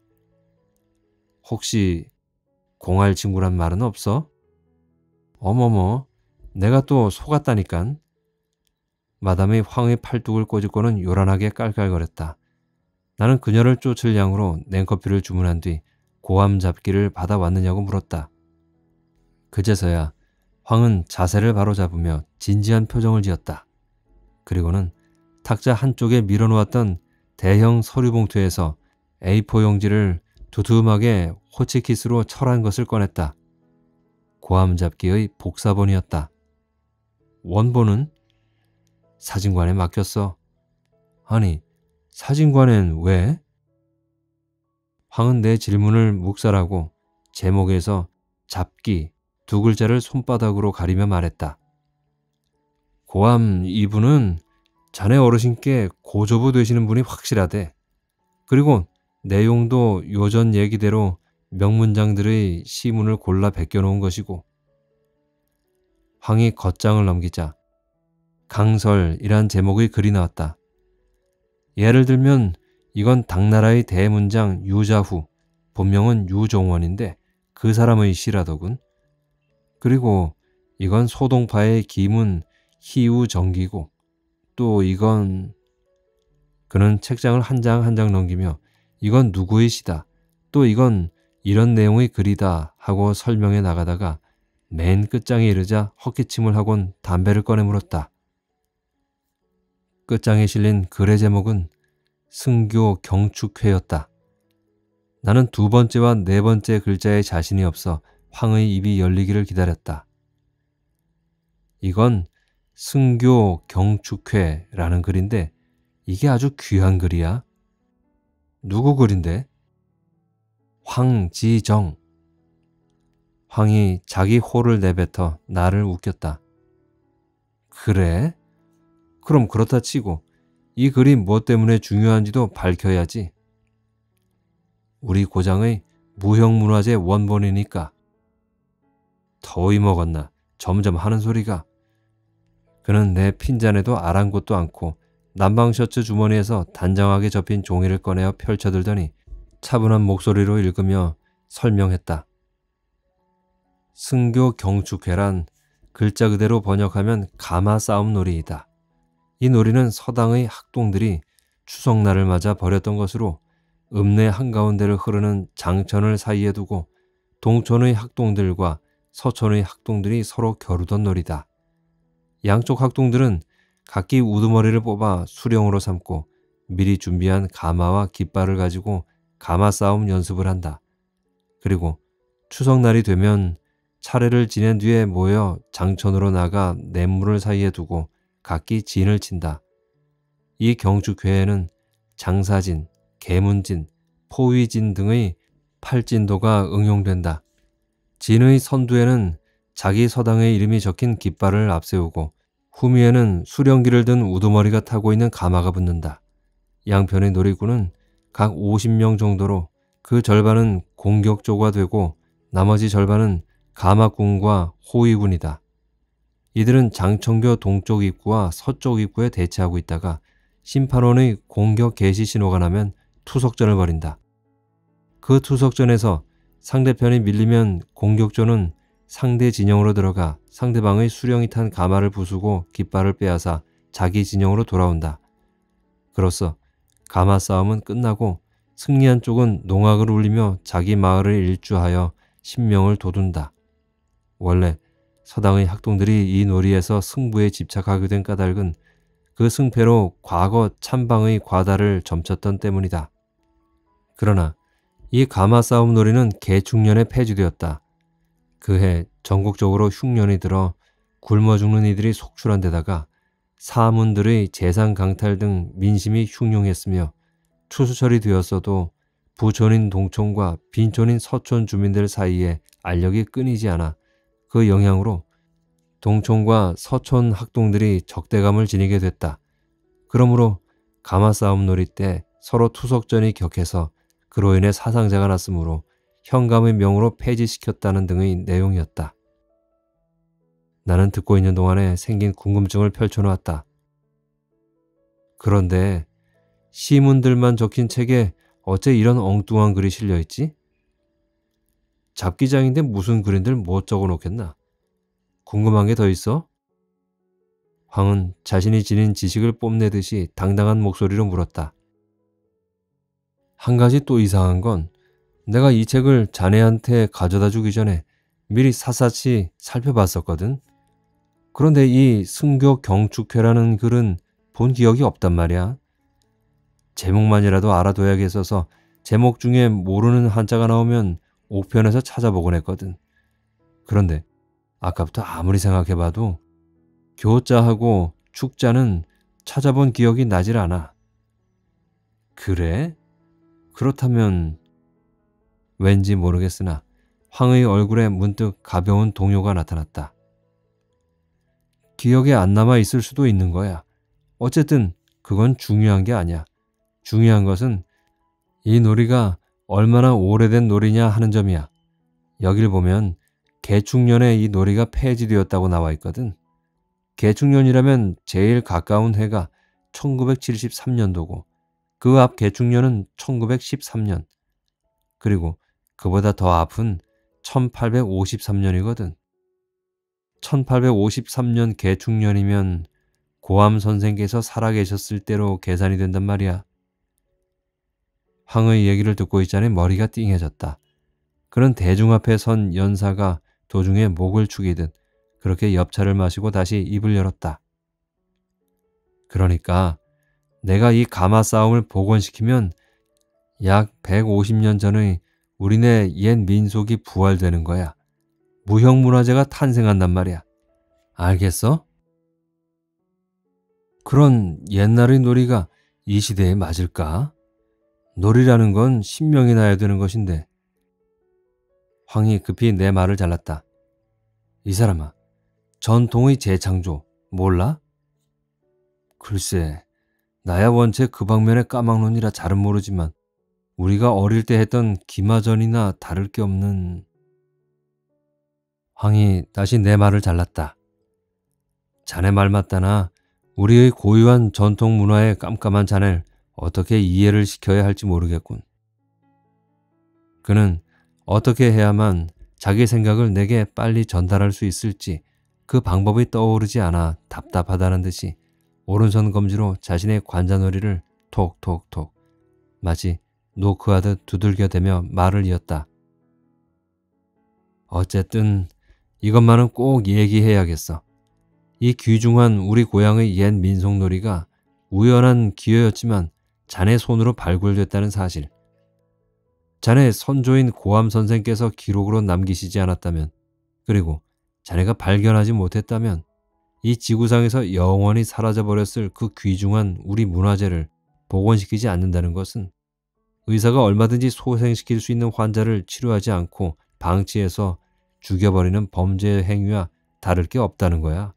혹시 공할 친구란 말은 없어? 어머머, 내가 또 속았다니깐. 마담이 황의 팔뚝을 꼬집고는 요란하게 깔깔거렸다. 나는 그녀를 쫓을 양으로 냉커피를 주문한 뒤 고함 잡기를 받아왔느냐고 물었다. 그제서야 황은 자세를 바로잡으며 진지한 표정을 지었다. 그리고는 탁자 한쪽에 밀어놓았던 대형 서류 봉투에서 에이포 용지를 두툼하게 호치키스로 철한 것을 꺼냈다. 고함 잡기의 복사본이었다. 원본은? 사진관에 맡겼어. 아니, 사진관엔 왜? 황은 내 질문을 묵살하고 제목에서 잡기 두 글자를 손바닥으로 가리며 말했다. 고함 이분은 자네 어르신께 고조부 되시는 분이 확실하대. 그리고 내용도 요전 얘기대로 명문장들의 시문을 골라 베껴놓은 것이고. 황이 겉장을 넘기자 강설이란 제목의 글이 나왔다. 예를 들면 이건 당나라의 대문장 유자후, 본명은 유종원인데 그 사람의 시라더군. 그리고 이건 소동파의 기문 희우정기고 또 이건... 그는 책장을 한 장 한 장 넘기며 이건 누구의 시다, 또 이건 이런 내용의 글이다 하고 설명해 나가다가 맨 끝장에 이르자 헛기침을 하곤 담배를 꺼내 물었다. 끝장에 실린 글의 제목은 승교 경축회였다. 나는 두 번째와 네 번째 글자에 자신이 없어 황의 입이 열리기를 기다렸다. 이건 승교 경축회라는 글인데 이게 아주 귀한 글이야. 누구 글인데? 황지정. 황이 자기 호를 내뱉어 나를 웃겼다. 그래? 그럼 그렇다 치고 이 글이 무엇 때문에 중요한지도 밝혀야지. 우리 고장의 무형문화재 원본이니까. 더위 먹었나 점점 하는 소리가. 그는 내 핀잔에도 아랑곳도 않고 남방 셔츠 주머니에서 단정하게 접힌 종이를 꺼내어 펼쳐들더니 차분한 목소리로 읽으며 설명했다. 승교 경축회란 글자 그대로 번역하면 가마 싸움 놀이이다. 이 놀이는 서당의 학동들이 추석날을 맞아 벌였던 것으로 읍내 한가운데를 흐르는 장천을 사이에 두고 동촌의 학동들과 서촌의 학동들이 서로 겨루던 놀이다. 양쪽 학동들은 각기 우두머리를 뽑아 수령으로 삼고 미리 준비한 가마와 깃발을 가지고 가마 싸움 연습을 한다. 그리고 추석날이 되면 차례를 지낸 뒤에 모여 장천으로 나가 냇물을 사이에 두고 각기 진을 친다. 이 경축회에는 장사진, 계문진, 포위진 등의 팔진도가 응용된다. 진의 선두에는 자기 서당의 이름이 적힌 깃발을 앞세우고 후미에는 수령기를 든 우두머리가 타고 있는 가마가 붙는다. 양편의 놀이꾼은 각 오십 명 정도로 그 절반은 공격조가 되고 나머지 절반은 가마꾼과 호위군이다. 이들은 장천교 동쪽 입구와 서쪽 입구에 대치하고 있다가 심판원의 공격 개시 신호가 나면 투석전을 벌인다. 그 투석전에서 상대편이 밀리면 공격조는 상대 진영으로 들어가 상대방의 수령이 탄 가마를 부수고 깃발을 빼앗아 자기 진영으로 돌아온다. 그로써 가마 싸움은 끝나고 승리한 쪽은 농악을 울리며 자기 마을을 일주하여 신명을 돋운다. 원래 서당의 학동들이 이 놀이에서 승부에 집착하게 된 까닭은 그 승패로 과거 참방의 과다를 점쳤던 때문이다. 그러나 이 가마 싸움 놀이는 개축년에 폐지되었다. 그해 전국적으로 흉년이 들어 굶어 죽는 이들이 속출한 데다가 사문들의 재산 강탈 등 민심이 흉흉했으며 추수철이 되었어도 부촌인 동촌과 빈촌인 서촌 주민들 사이에 알력이 끊이지 않아 그 영향으로 동촌과 서촌 학동들이 적대감을 지니게 됐다. 그러므로 가마싸움 놀이 때 서로 투석전이 격해서 그로 인해 사상자가 났으므로 현감의 명으로 폐지시켰다는 등의 내용이었다. 나는 듣고 있는 동안에 생긴 궁금증을 펼쳐놓았다. 그런데 시문들만 적힌 책에 어째 이런 엉뚱한 글이 실려있지? 잡기장인데 무슨 글인들 못 적어놓겠나? 궁금한 게 더 있어? 황은 자신이 지닌 지식을 뽐내듯이 당당한 목소리로 물었다. 한 가지 또 이상한 건 내가 이 책을 자네한테 가져다 주기 전에 미리 샅샅이 살펴봤었거든. 그런데 이 승교 경축회라는 글은 본 기억이 없단 말이야. 제목만이라도 알아둬야겠어서 제목 중에 모르는 한자가 나오면 옥편에서 찾아보곤 했거든. 그런데 아까부터 아무리 생각해봐도 교자하고 축자는 찾아본 기억이 나질 않아. 그래? 그렇다면 왠지 모르겠으나 황의 얼굴에 문득 가벼운 동요가 나타났다. 기억에 안 남아 있을 수도 있는 거야. 어쨌든 그건 중요한 게 아니야. 중요한 것은 이 놀이가 얼마나 오래된 놀이냐 하는 점이야. 여길 보면 개축년에 이 놀이가 폐지되었다고 나와 있거든. 개축년이라면 제일 가까운 해가 천구백칠십삼 년도고 그 앞 개축년은 천구백십삼 년, 그리고 그보다 더 앞은 천팔백오십삼 년이거든. 천팔백오십삼 년 개축년이면 고암 선생께서 살아계셨을 때로 계산이 된단 말이야. 황의 얘기를 듣고 있자니 머리가 띵해졌다. 그는 대중 앞에 선 연사가 도중에 목을 축이듯 그렇게 엽차를 마시고 다시 입을 열었다. 그러니까 내가 이 가마 싸움을 복원시키면 약 백오십 년 전의 우리네 옛 민속이 부활되는 거야. 무형문화재가 탄생한단 말이야. 알겠어? 그런 옛날의 놀이가 이 시대에 맞을까? 놀이라는 건 신명이 나야 되는 것인데. 황이 급히 내 말을 잘랐다. 이 사람아, 전통의 재창조 몰라? 글쎄, 나야 원체 그 방면의 까막눈이라 잘은 모르지만 우리가 어릴 때 했던 기마전이나 다를 게 없는... 황이 다시 내 말을 잘랐다. 자네 말 맞다나 우리의 고유한 전통 문화의 깜깜한 자네를 어떻게 이해를 시켜야 할지 모르겠군. 그는 어떻게 해야만 자기 생각을 내게 빨리 전달할 수 있을지 그 방법이 떠오르지 않아 답답하다는 듯이 오른손 검지로 자신의 관자놀이를 톡톡톡 마치 노크하듯 두들겨대며 말을 이었다. 어쨌든 이것만은 꼭 얘기해야겠어. 이 귀중한 우리 고향의 옛 민속놀이가 우연한 기회였지만 자네 손으로 발굴됐다는 사실. 자네 선조인 고암 선생께서 기록으로 남기시지 않았다면, 그리고 자네가 발견하지 못했다면 이 지구상에서 영원히 사라져버렸을 그 귀중한 우리 문화재를 복원시키지 않는다는 것은 의사가 얼마든지 소생시킬 수 있는 환자를 치료하지 않고 방치해서 죽여버리는 범죄 행위와 다를 게 없다는 거야.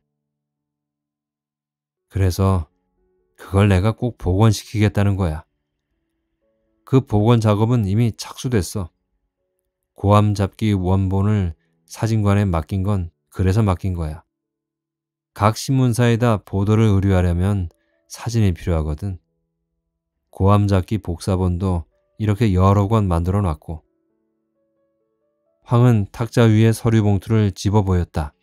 그래서 그걸 내가 꼭 복원시키겠다는 거야. 그 복원 작업은 이미 착수됐어. 고암 잡기 원본을 사진관에 맡긴 건 그래서 맡긴 거야. 각 신문사에다 보도를 의뢰하려면 사진이 필요하거든. 고암 잡기 복사본도 이렇게 여러 권 만들어 놨고. 황은 탁자 위에 서류 봉투를 집어 보였다.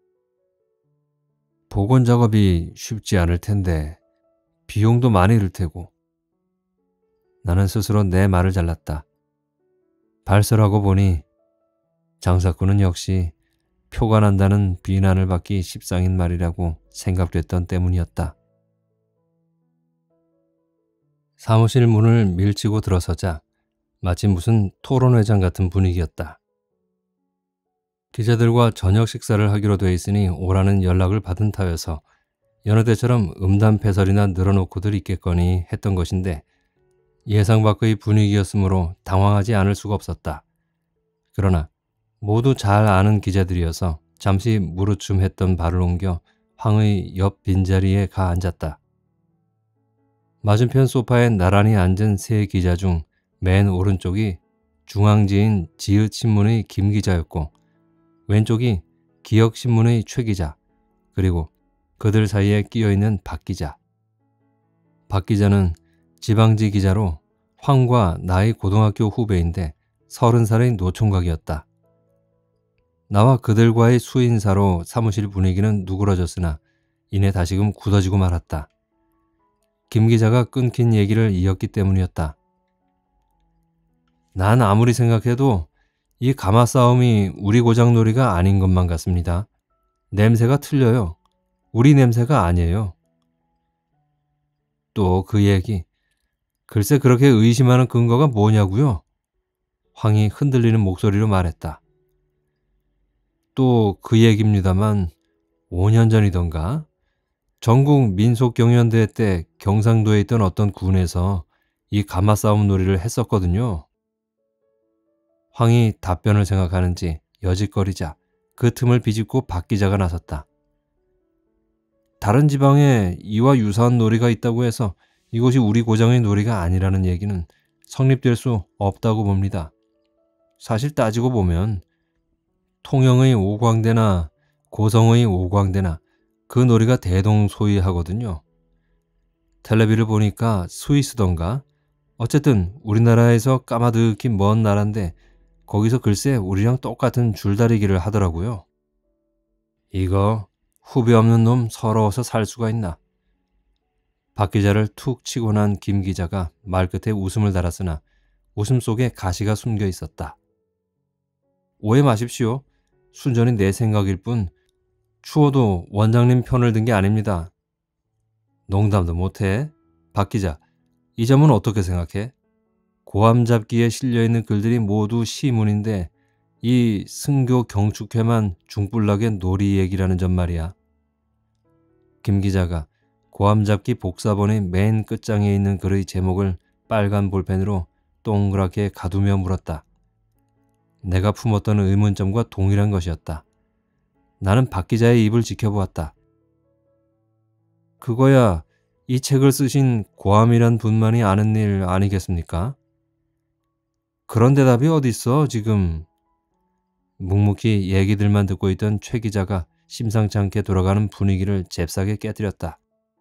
복원 작업이 쉽지 않을 텐데 비용도 많이 들 테고. 나는 스스로 내 말을 잘랐다. 발설하고 보니 장사꾼은 역시 표가 난다는 비난을 받기 십상인 말이라고 생각됐던 때문이었다. 사무실 문을 밀치고 들어서자 마치 무슨 토론회장 같은 분위기였다. 기자들과 저녁 식사를 하기로 돼 있으니 오라는 연락을 받은 터여서 여느 때처럼 음담패설이나 늘어놓고들 있겠거니 했던 것인데 예상 밖의 분위기였으므로 당황하지 않을 수가 없었다. 그러나 모두 잘 아는 기자들이어서 잠시 무르춤했던 발을 옮겨 황의 옆 빈자리에 가 앉았다. 맞은편 소파에 나란히 앉은 세 기자 중 맨 오른쪽이 중앙지인 지읒신문의 김 기자였고 왼쪽이 기억신문의 최 기자, 그리고 그들 사이에 끼어있는 박 기자. 박 기자는 지방지 기자로 황과 나의 고등학교 후배인데 서른 살의 노총각이었다. 나와 그들과의 수인사로 사무실 분위기는 누그러졌으나 이내 다시금 굳어지고 말았다. 김 기자가 끊긴 얘기를 이었기 때문이었다. 난 아무리 생각해도 이 가마 싸움이 우리 고장 놀이가 아닌 것만 같습니다. 냄새가 틀려요. 우리 냄새가 아니에요. 또 그 얘기. 글쎄 그렇게 의심하는 근거가 뭐냐고요? 황이 흔들리는 목소리로 말했다. 또 그 얘기입니다만 오 년 전이던가 전국 민속경연대회 때 경상도에 있던 어떤 군에서 이 가마 싸움 놀이를 했었거든요. 황이 답변을 생각하는지 여짓거리자 그 틈을 비집고 박 기자가 나섰다. 다른 지방에 이와 유사한 놀이가 있다고 해서 이곳이 우리 고장의 놀이가 아니라는 얘기는 성립될 수 없다고 봅니다. 사실 따지고 보면 통영의 오광대나 고성의 오광대나 그 놀이가 대동소이하거든요. 텔레비를 보니까 스위스던가 어쨌든 우리나라에서 까마득히 먼 나라인데 거기서 글쎄 우리랑 똑같은 줄다리기를 하더라고요. 이거 후배 없는 놈 서러워서 살 수가 있나. 박 기자를 툭 치고 난 김 기자가 말끝에 웃음을 달았으나 웃음 속에 가시가 숨겨 있었다. 오해 마십시오. 순전히 내 생각일 뿐 추워도 원장님 편을 든 게 아닙니다. 농담도 못해. 박 기자, 이 점은 어떻게 생각해? 고함 잡기에 실려있는 글들이 모두 시문인데 이 승교 경축회만 중불나게 놀이 얘기라는 점 말이야. 김 기자가 고함 잡기 복사본의 맨 끝장에 있는 글의 제목을 빨간 볼펜으로 동그랗게 가두며 물었다. 내가 품었던 의문점과 동일한 것이었다. 나는 박 기자의 입을 지켜보았다. 그거야 이 책을 쓰신 고함이란 분만이 아는 일 아니겠습니까? 그런 대답이 어딨어 지금. 묵묵히 얘기들만 듣고 있던 최 기자가 심상치 않게 돌아가는 분위기를 잽싸게 깨뜨렸다.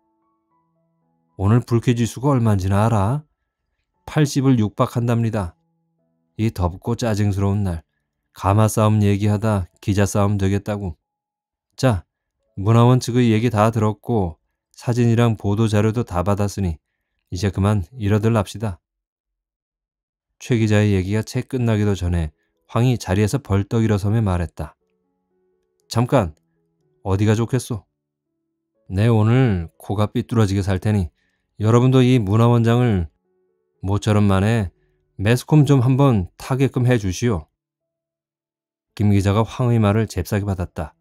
오늘 불쾌지수가 얼마인지나 알아? 팔십을 육박한답니다. 이 덥고 짜증스러운 날 가마 싸움 얘기하다 기자 싸움 되겠다고. 자, 문화원 측의 얘기 다 들었고 사진이랑 보도자료도 다 받았으니 이제 그만 이러들 납시다. 최 기자의 얘기가 채 끝나기도 전에 황이 자리에서 벌떡 일어서며 말했다. 잠깐, 어디가 좋겠소? 내 오늘 코가 삐뚤어지게 살 테니 여러분도 이 문화원장을 모처럼 만에 매스콤 좀 한번 타게끔 해주시오. 김 기자가 황의 말을 잽싸게 받았다.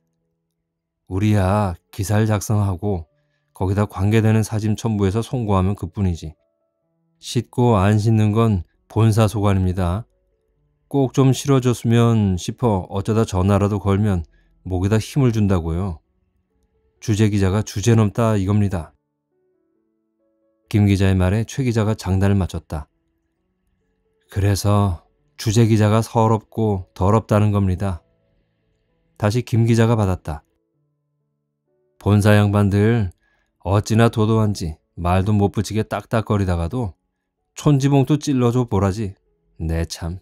우리야 기사를 작성하고 거기다 관계되는 사진 첨부해서 송고하면 그뿐이지. 씻고 안 씻는 건 본사 소관입니다. 꼭 좀 실어줬으면 싶어 어쩌다 전화라도 걸면 목에다 힘을 준다고요. 주재 기자가 주제 넘다 이겁니다. 김 기자의 말에 최 기자가 장단을 맞췄다. 그래서 주재 기자가 서럽고 더럽다는 겁니다. 다시 김 기자가 받았다. 본사 양반들 어찌나 도도한지 말도 못 붙이게 딱딱거리다가도 촌지봉투 찔러줘 보라지. 내 참.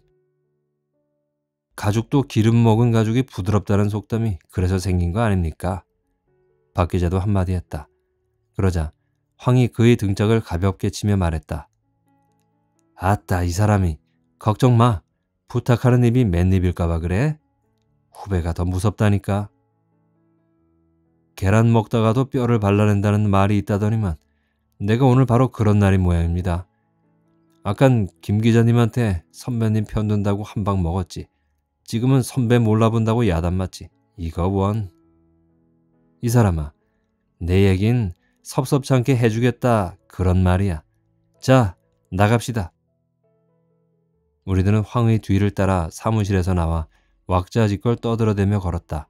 가죽도 기름 먹은 가죽이 부드럽다는 속담이 그래서 생긴 거 아닙니까? 박 기자도 한마디 했다. 그러자 황이 그의 등짝을 가볍게 치며 말했다. 아따 이 사람이 걱정 마. 부탁하는 입이 맨입일까봐 그래? 후배가 더 무섭다니까. 계란 먹다가도 뼈를 발라낸다는 말이 있다더니만 내가 오늘 바로 그런 날인 모양입니다. 아깐 김 기자님한테 선배님 편든다고 한 방 먹었지. 지금은 선배 몰라본다고 야단 맞지. 이거 원. 이 사람아, 내 얘긴 섭섭치 않게 해주겠다 그런 말이야. 자, 나갑시다. 우리들은 황의 뒤를 따라 사무실에서 나와 왁자지껄 떠들어대며 걸었다.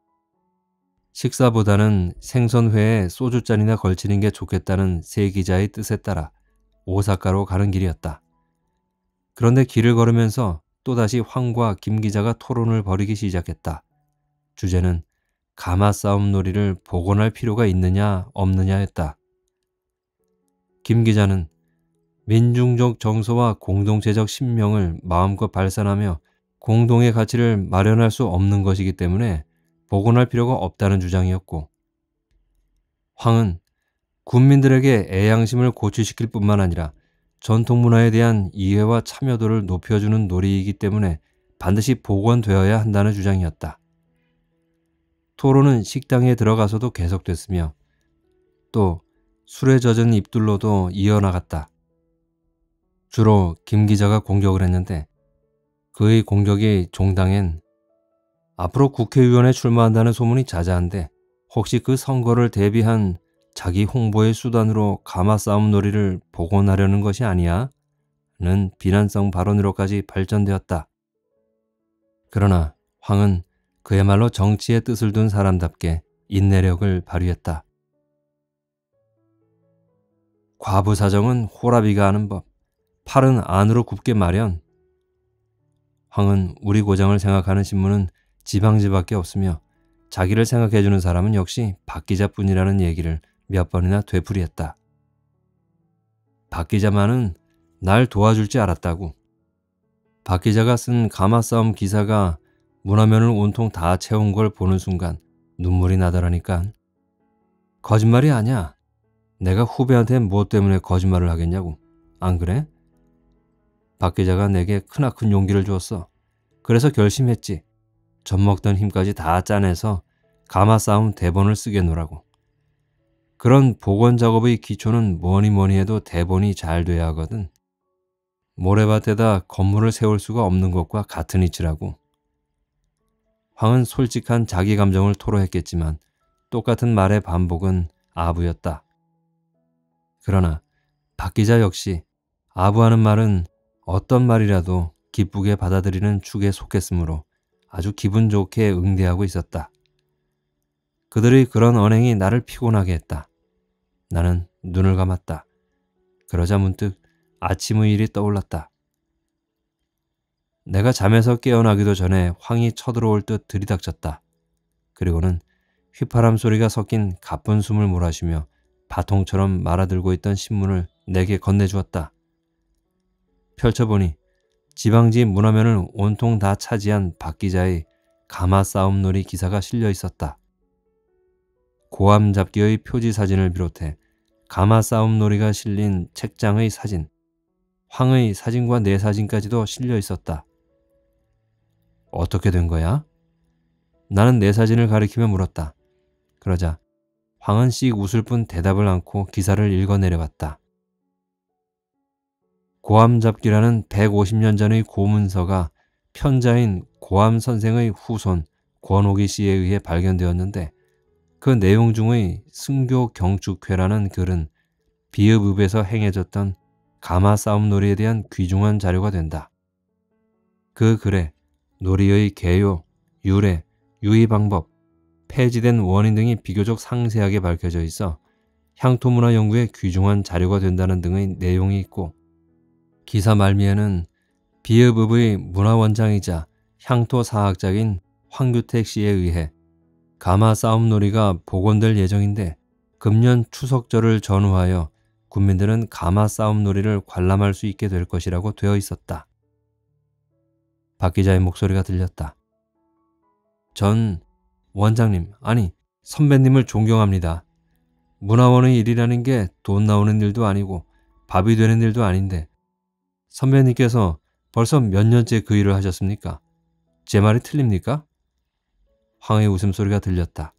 식사보다는 생선회에 소주잔이나 걸치는 게 좋겠다는 세 기자의 뜻에 따라 오사카로 가는 길이었다. 그런데 길을 걸으면서 또다시 황과 김 기자가 토론을 벌이기 시작했다. 주제는 가마 싸움 놀이를 복원할 필요가 있느냐 없느냐였다. 김 기자는 민중적 정서와 공동체적 신명을 마음껏 발산하며 공동의 가치를 마련할 수 없는 것이기 때문에 복원할 필요가 없다는 주장이었고, 황은 국민들에게 애양심을 고취시킬 뿐만 아니라 전통 문화에 대한 이해와 참여도를 높여주는 놀이이기 때문에 반드시 복원되어야 한다는 주장이었다. 토론은 식당에 들어가서도 계속됐으며 또 술에 젖은 입들로도 이어나갔다. 주로 김 기자가 공격을 했는데 그의 공격이 종당엔 앞으로 국회의원에 출마한다는 소문이 자자한데 혹시 그 선거를 대비한 자기 홍보의 수단으로 가마 싸움 놀이를 복원하려는 것이 아니야? 는 비난성 발언으로까지 발전되었다. 그러나 황은 그야말로 정치의 뜻을 둔 사람답게 인내력을 발휘했다. 과부 사정은 호라비가 아는 법, 팔은 안으로 굽게 마련. 황은 우리 고장을 생각하는 신문은 지방지밖에 없으며 자기를 생각해주는 사람은 역시 박 기자뿐이라는 얘기를 몇 번이나 되풀이했다. 박 기자만은 날 도와줄 줄 알았다고. 박 기자가 쓴 가마싸움 기사가 문화면을 온통 다 채운 걸 보는 순간 눈물이 나더라니까. 거짓말이 아니야. 내가 후배한테 뭐 때문에 거짓말을 하겠냐고. 안 그래? 박 기자가 내게 크나큰 용기를 주었어. 그래서 결심했지. 젖먹던 힘까지 다 짜내서 가마싸움 대본을 쓰게 놓으라고. 그런 복원 작업의 기초는 뭐니 뭐니 해도 대본이 잘 돼야 하거든. 모래밭에다 건물을 세울 수가 없는 것과 같은 이치라고. 황은 솔직한 자기 감정을 토로했겠지만 똑같은 말의 반복은 아부였다. 그러나 박 기자 역시 아부하는 말은 어떤 말이라도 기쁘게 받아들이는 축에 속했으므로 아주 기분 좋게 응대하고 있었다. 그들의 그런 언행이 나를 피곤하게 했다. 나는 눈을 감았다. 그러자 문득 아침의 일이 떠올랐다. 내가 잠에서 깨어나기도 전에 황이 쳐들어올 듯 들이닥쳤다. 그리고는 휘파람 소리가 섞인 가쁜 숨을 몰아쉬며 바통처럼 말아들고 있던 신문을 내게 건네주었다. 펼쳐보니 지방지 문화면을 온통 다 차지한 박 기자의 가마 싸움놀이 기사가 실려 있었다. 고함 잡기의 표지 사진을 비롯해 가마 싸움놀이가 실린 책장의 사진, 황의 사진과 내 사진까지도 실려 있었다. 어떻게 된 거야? 나는 내 사진을 가리키며 물었다. 그러자 황은 씩 웃을 뿐 대답을 않고 기사를 읽어 내려갔다. 고함 잡기라는 백오십 년 전의 고문서가 편자인 고함 선생의 후손 권옥이 씨에 의해 발견되었는데 그 내용 중의 승교 경축회라는 글은 비읍읍에서 행해졌던 가마 싸움놀이에 대한 귀중한 자료가 된다. 그 글에 놀이의 개요, 유래, 유의 방법, 폐지된 원인 등이 비교적 상세하게 밝혀져 있어 향토문화 연구에 귀중한 자료가 된다는 등의 내용이 있고 기사 말미에는 비읍읍의 문화원장이자 향토사학자인 황규택 씨에 의해 가마 싸움놀이가 복원될 예정인데 금년 추석절을 전후하여 군민들은 가마 싸움놀이를 관람할 수 있게 될 것이라고 되어 있었다. 박 기자의 목소리가 들렸다. 전 원장님, 아니 선배님을 존경합니다. 문화원의 일이라는 게 돈 나오는 일도 아니고 밥이 되는 일도 아닌데 선배님께서 벌써 몇 년째 그 일을 하셨습니까? 제 말이 틀립니까? 황의 웃음소리가 들렸다.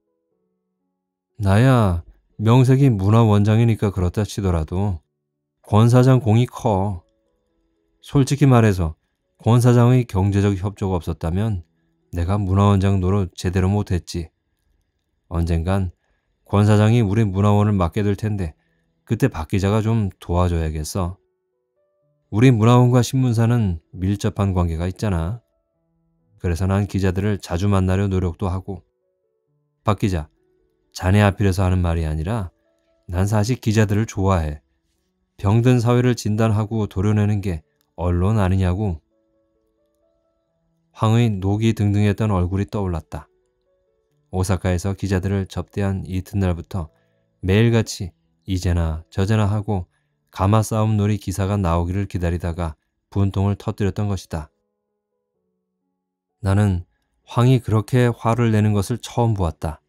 나야 명색이 문화원장이니까 그렇다 치더라도 권 사장 공이 커. 솔직히 말해서 권 사장의 경제적 협조가 없었다면 내가 문화원장 노릇 제대로 못했지. 언젠간 권 사장이 우리 문화원을 맡게 될 텐데 그때 박 기자가 좀 도와줘야겠어. 우리 문화원과 신문사는 밀접한 관계가 있잖아. 그래서 난 기자들을 자주 만나려 노력도 하고. 박 기자, 자네 앞이라서 하는 말이 아니라 난 사실 기자들을 좋아해. 병든 사회를 진단하고 도려내는 게 언론 아니냐고. 황의 녹이 등등했던 얼굴이 떠올랐다. 오사카에서 기자들을 접대한 이튿날부터 매일같이 이제나 저제나 하고 가마 싸움 놀이 기사가 나오기를 기다리다가 분통을 터뜨렸던 것이다. 나는 황이 그렇게 화를 내는 것을 처음 보았다.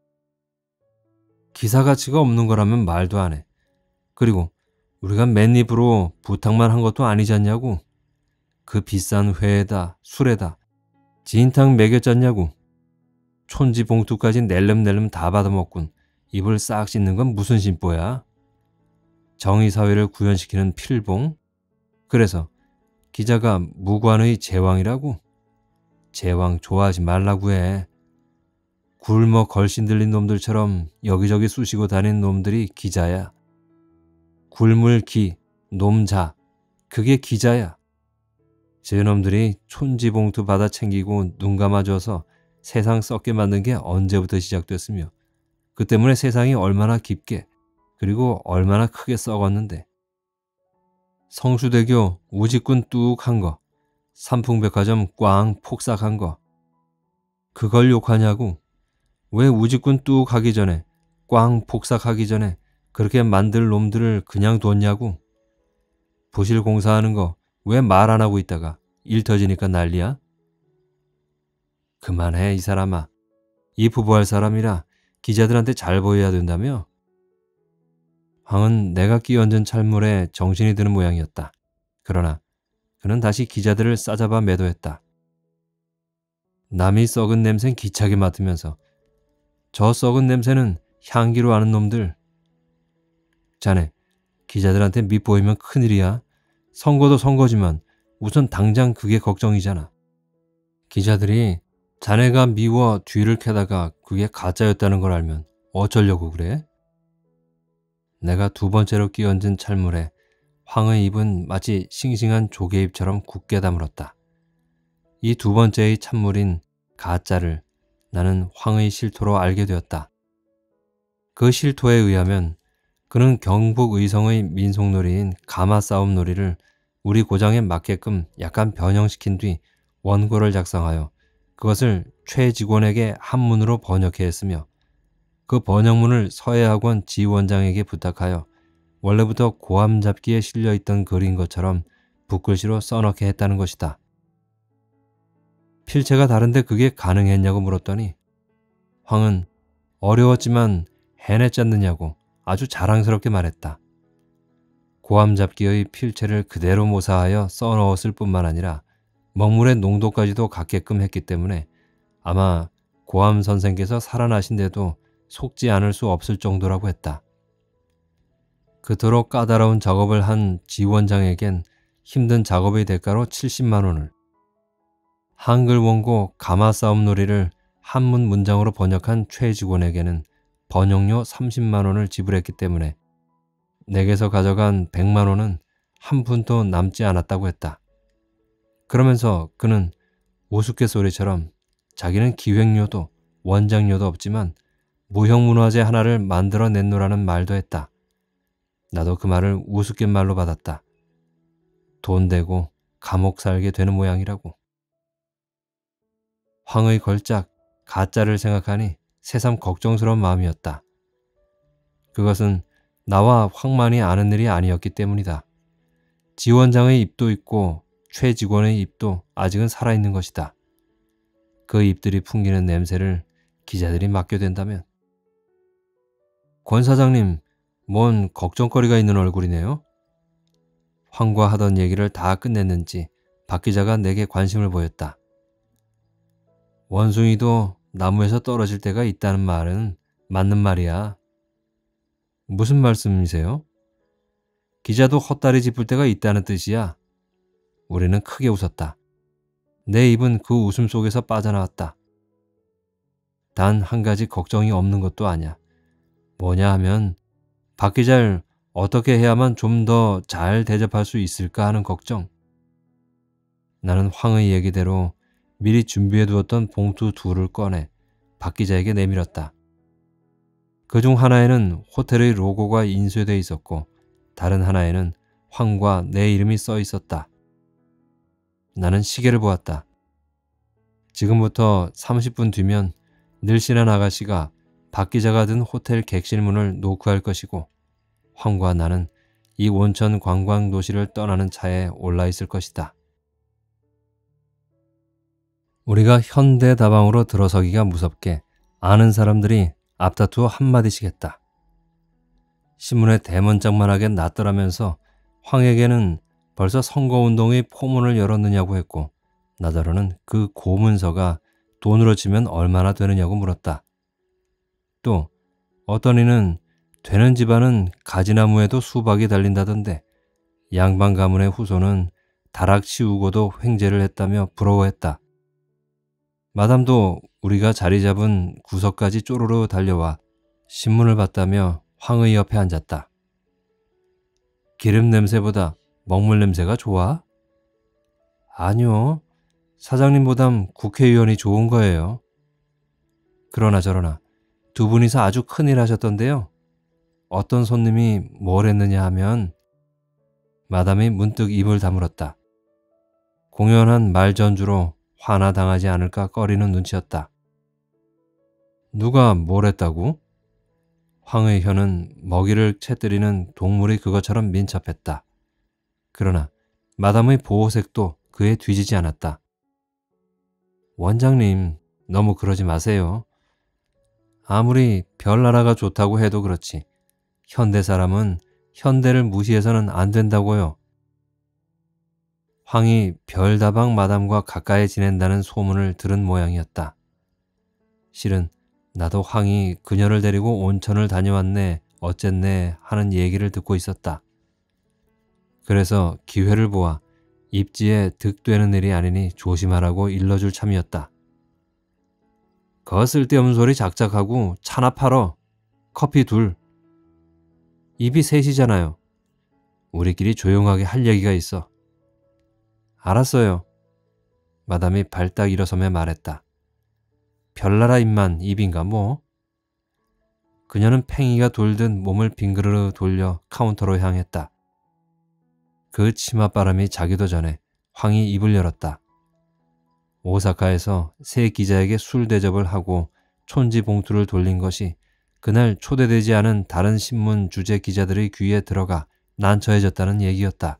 기사 가치가 없는 거라면 말도 안 해. 그리고 우리가 맨입으로 부탁만 한 것도 아니지 않냐고. 그 비싼 회에다 술에다 진탕 먹였잖냐고. 촌지 봉투까지 낼름낼름 다 받아먹군 입을 싹 씻는 건 무슨 심보야. 정의사회를 구현시키는 필봉? 그래서 기자가 무관의 제왕이라고? 제왕 좋아하지 말라고 해. 굶어 걸신 들린 놈들처럼 여기저기 쑤시고 다니는 놈들이 기자야. 굶을 기, 놈자, 그게 기자야. 쟤놈들이 촌지봉투 받아 챙기고 눈 감아줘서 세상 썩게 만든 게 언제부터 시작됐으며 그 때문에 세상이 얼마나 깊게 그리고 얼마나 크게 썩었는데. 성수대교 우직군 뚝한 거, 삼풍백화점 꽝 폭삭한 거, 그걸 욕하냐고. 왜 우직군 뚝 하기 전에 꽝 폭삭하기 전에 그렇게 만들 놈들을 그냥 뒀냐고. 부실 공사하는 거 왜 말 안 하고 있다가 일 터지니까 난리야? 그만해 이 사람아. 이 부부할 사람이라 기자들한테 잘 보여야 된다며? 황은 내가 끼얹은 찬물에 정신이 드는 모양이었다. 그러나 그는 다시 기자들을 싸잡아 매도했다. 남이 썩은 냄새는 기차게 맡으면서 저 썩은 냄새는 향기로 아는 놈들. 자네 기자들한테 밑보이면 큰일이야. 선거도 선거지만 우선 당장 그게 걱정이잖아. 기자들이 자네가 미워 뒤를 캐다가 그게 가짜였다는 걸 알면 어쩌려고 그래? 내가 두 번째로 끼얹은 찰물에 황의 입은 마치 싱싱한 조개잎처럼 굳게 다물었다. 이 두 번째의 찬물인 가짜를 나는 황의 실토로 알게 되었다. 그 실토에 의하면 그는 경북 의성의 민속놀이인 가마싸움놀이를 우리 고장에 맞게끔 약간 변형시킨 뒤 원고를 작성하여 그것을 최 직원에게 한문으로 번역해 했으며 그 번역문을 서해학원 지 원장에게 부탁하여 원래부터 고함 잡기에 실려있던 글인 것처럼 붓글씨로 써넣게 했다는 것이다. 필체가 다른데 그게 가능했냐고 물었더니 황은 어려웠지만 해냈지 않느냐고 아주 자랑스럽게 말했다. 고함 잡기의 필체를 그대로 모사하여 써넣었을 뿐만 아니라 먹물의 농도까지도 같게끔 했기 때문에 아마 고함 선생께서 살아나신데도 속지 않을 수 없을 정도라고 했다. 그토록 까다로운 작업을 한 지원장에겐 힘든 작업의 대가로 칠십만 원을, 한글 원고 가마싸움놀이를 한문 문장으로 번역한 최 직원에게는 번역료 삼십만 원을 지불했기 때문에 내게서 가져간 백만 원은 한 푼도 남지 않았다고 했다. 그러면서 그는 우스갯소리처럼 자기는 기획료도 원장료도 없지만 무형문화재 하나를 만들어 냈노라는 말도 했다. 나도 그 말을 우스갯말로 받았다. 돈 되고 감옥 살게 되는 모양이라고. 황의 걸작 가짜를 생각하니 새삼 걱정스러운 마음이었다. 그것은 나와 황만이 아는 일이 아니었기 때문이다. 지원장의 입도 있고 최 직원의 입도 아직은 살아있는 것이다. 그 입들이 풍기는 냄새를 기자들이 맡게 된다면. 권 사장님, 뭔 걱정거리가 있는 얼굴이네요. 황과 하던 얘기를 다 끝냈는지 박 기자가 내게 관심을 보였다. 원숭이도 나무에서 떨어질 때가 있다는 말은 맞는 말이야. 무슨 말씀이세요? 기자도 헛다리 짚을 때가 있다는 뜻이야. 우리는 크게 웃었다. 내 입은 그 웃음 속에서 빠져나왔다. 단 한 가지 걱정이 없는 것도 아니야. 뭐냐 하면 박 기자를 어떻게 해야만 좀 더 잘 대접할 수 있을까 하는 걱정. 나는 황의 얘기대로 미리 준비해 두었던 봉투 둘을 꺼내 박 기자에게 내밀었다. 그중 하나에는 호텔의 로고가 인쇄되어 있었고 다른 하나에는 황과 내 이름이 써 있었다. 나는 시계를 보았다. 지금부터 삼십 분 뒤면 늘씬한 아가씨가 박 기자가 든 호텔 객실 문을 노크할 것이고 황과 나는 이 온천 관광 도시를 떠나는 차에 올라 있을 것이다. 우리가 현대다방으로 들어서기가 무섭게 아는 사람들이 앞다투어 한마디씩 했다. 신문에 대문짝만하게 났더라면서 황에게는 벌써 선거운동의 포문을 열었느냐고 했고 나더러는 그 고문서가 돈으로 치면 얼마나 되느냐고 물었다. 또 어떤 이는 되는 집안은 가지나무에도 수박이 달린다던데 양반 가문의 후손은 다락 치우고도 횡재를 했다며 부러워했다. 마담도 우리가 자리 잡은 구석까지 쪼르르 달려와 신문을 봤다며 황의 옆에 앉았다. 기름 냄새보다 먹물 냄새가 좋아? 아니요. 사장님보단 국회의원이 좋은 거예요. 그러나 저러나 두 분이서 아주 큰일 하셨던데요. 어떤 손님이 뭘 했느냐 하면 마담이 문득 입을 다물었다. 공연한 말전주로 화나 당하지 않을까 꺼리는 눈치였다. 누가 뭘 했다고? 황의 혀는 먹이를 채뜨리는 동물이 그것처럼 민첩했다. 그러나 마담의 보호색도 그에 뒤지지 않았다. 원장님, 너무 그러지 마세요. 아무리 별나라가 좋다고 해도 그렇지. 현대 사람은 현대를 무시해서는 안 된다고요. 황이 별다방 마담과 가까이 지낸다는 소문을 들은 모양이었다. 실은 나도 황이 그녀를 데리고 온천을 다녀왔네 어쨌네 하는 얘기를 듣고 있었다. 그래서 기회를 보아 입지에 득되는 일이 아니니 조심하라고 일러줄 참이었다. 거 쓸데없는 소리 작작하고 차나 팔어. 커피 둘. 입이 셋이잖아요. 우리끼리 조용하게 할 얘기가 있어. 알았어요. 마담이 발딱 일어서며 말했다. 별나라 입만 입인가 뭐. 그녀는 팽이가 돌듯 몸을 빙그르르 돌려 카운터로 향했다. 그 치맛바람이 자기도 전에 황이 입을 열었다. 오사카에서 새 기자에게 술 대접을 하고 촌지 봉투를 돌린 것이 그날 초대되지 않은 다른 신문 주재 기자들의 귀에 들어가 난처해졌다는 얘기였다.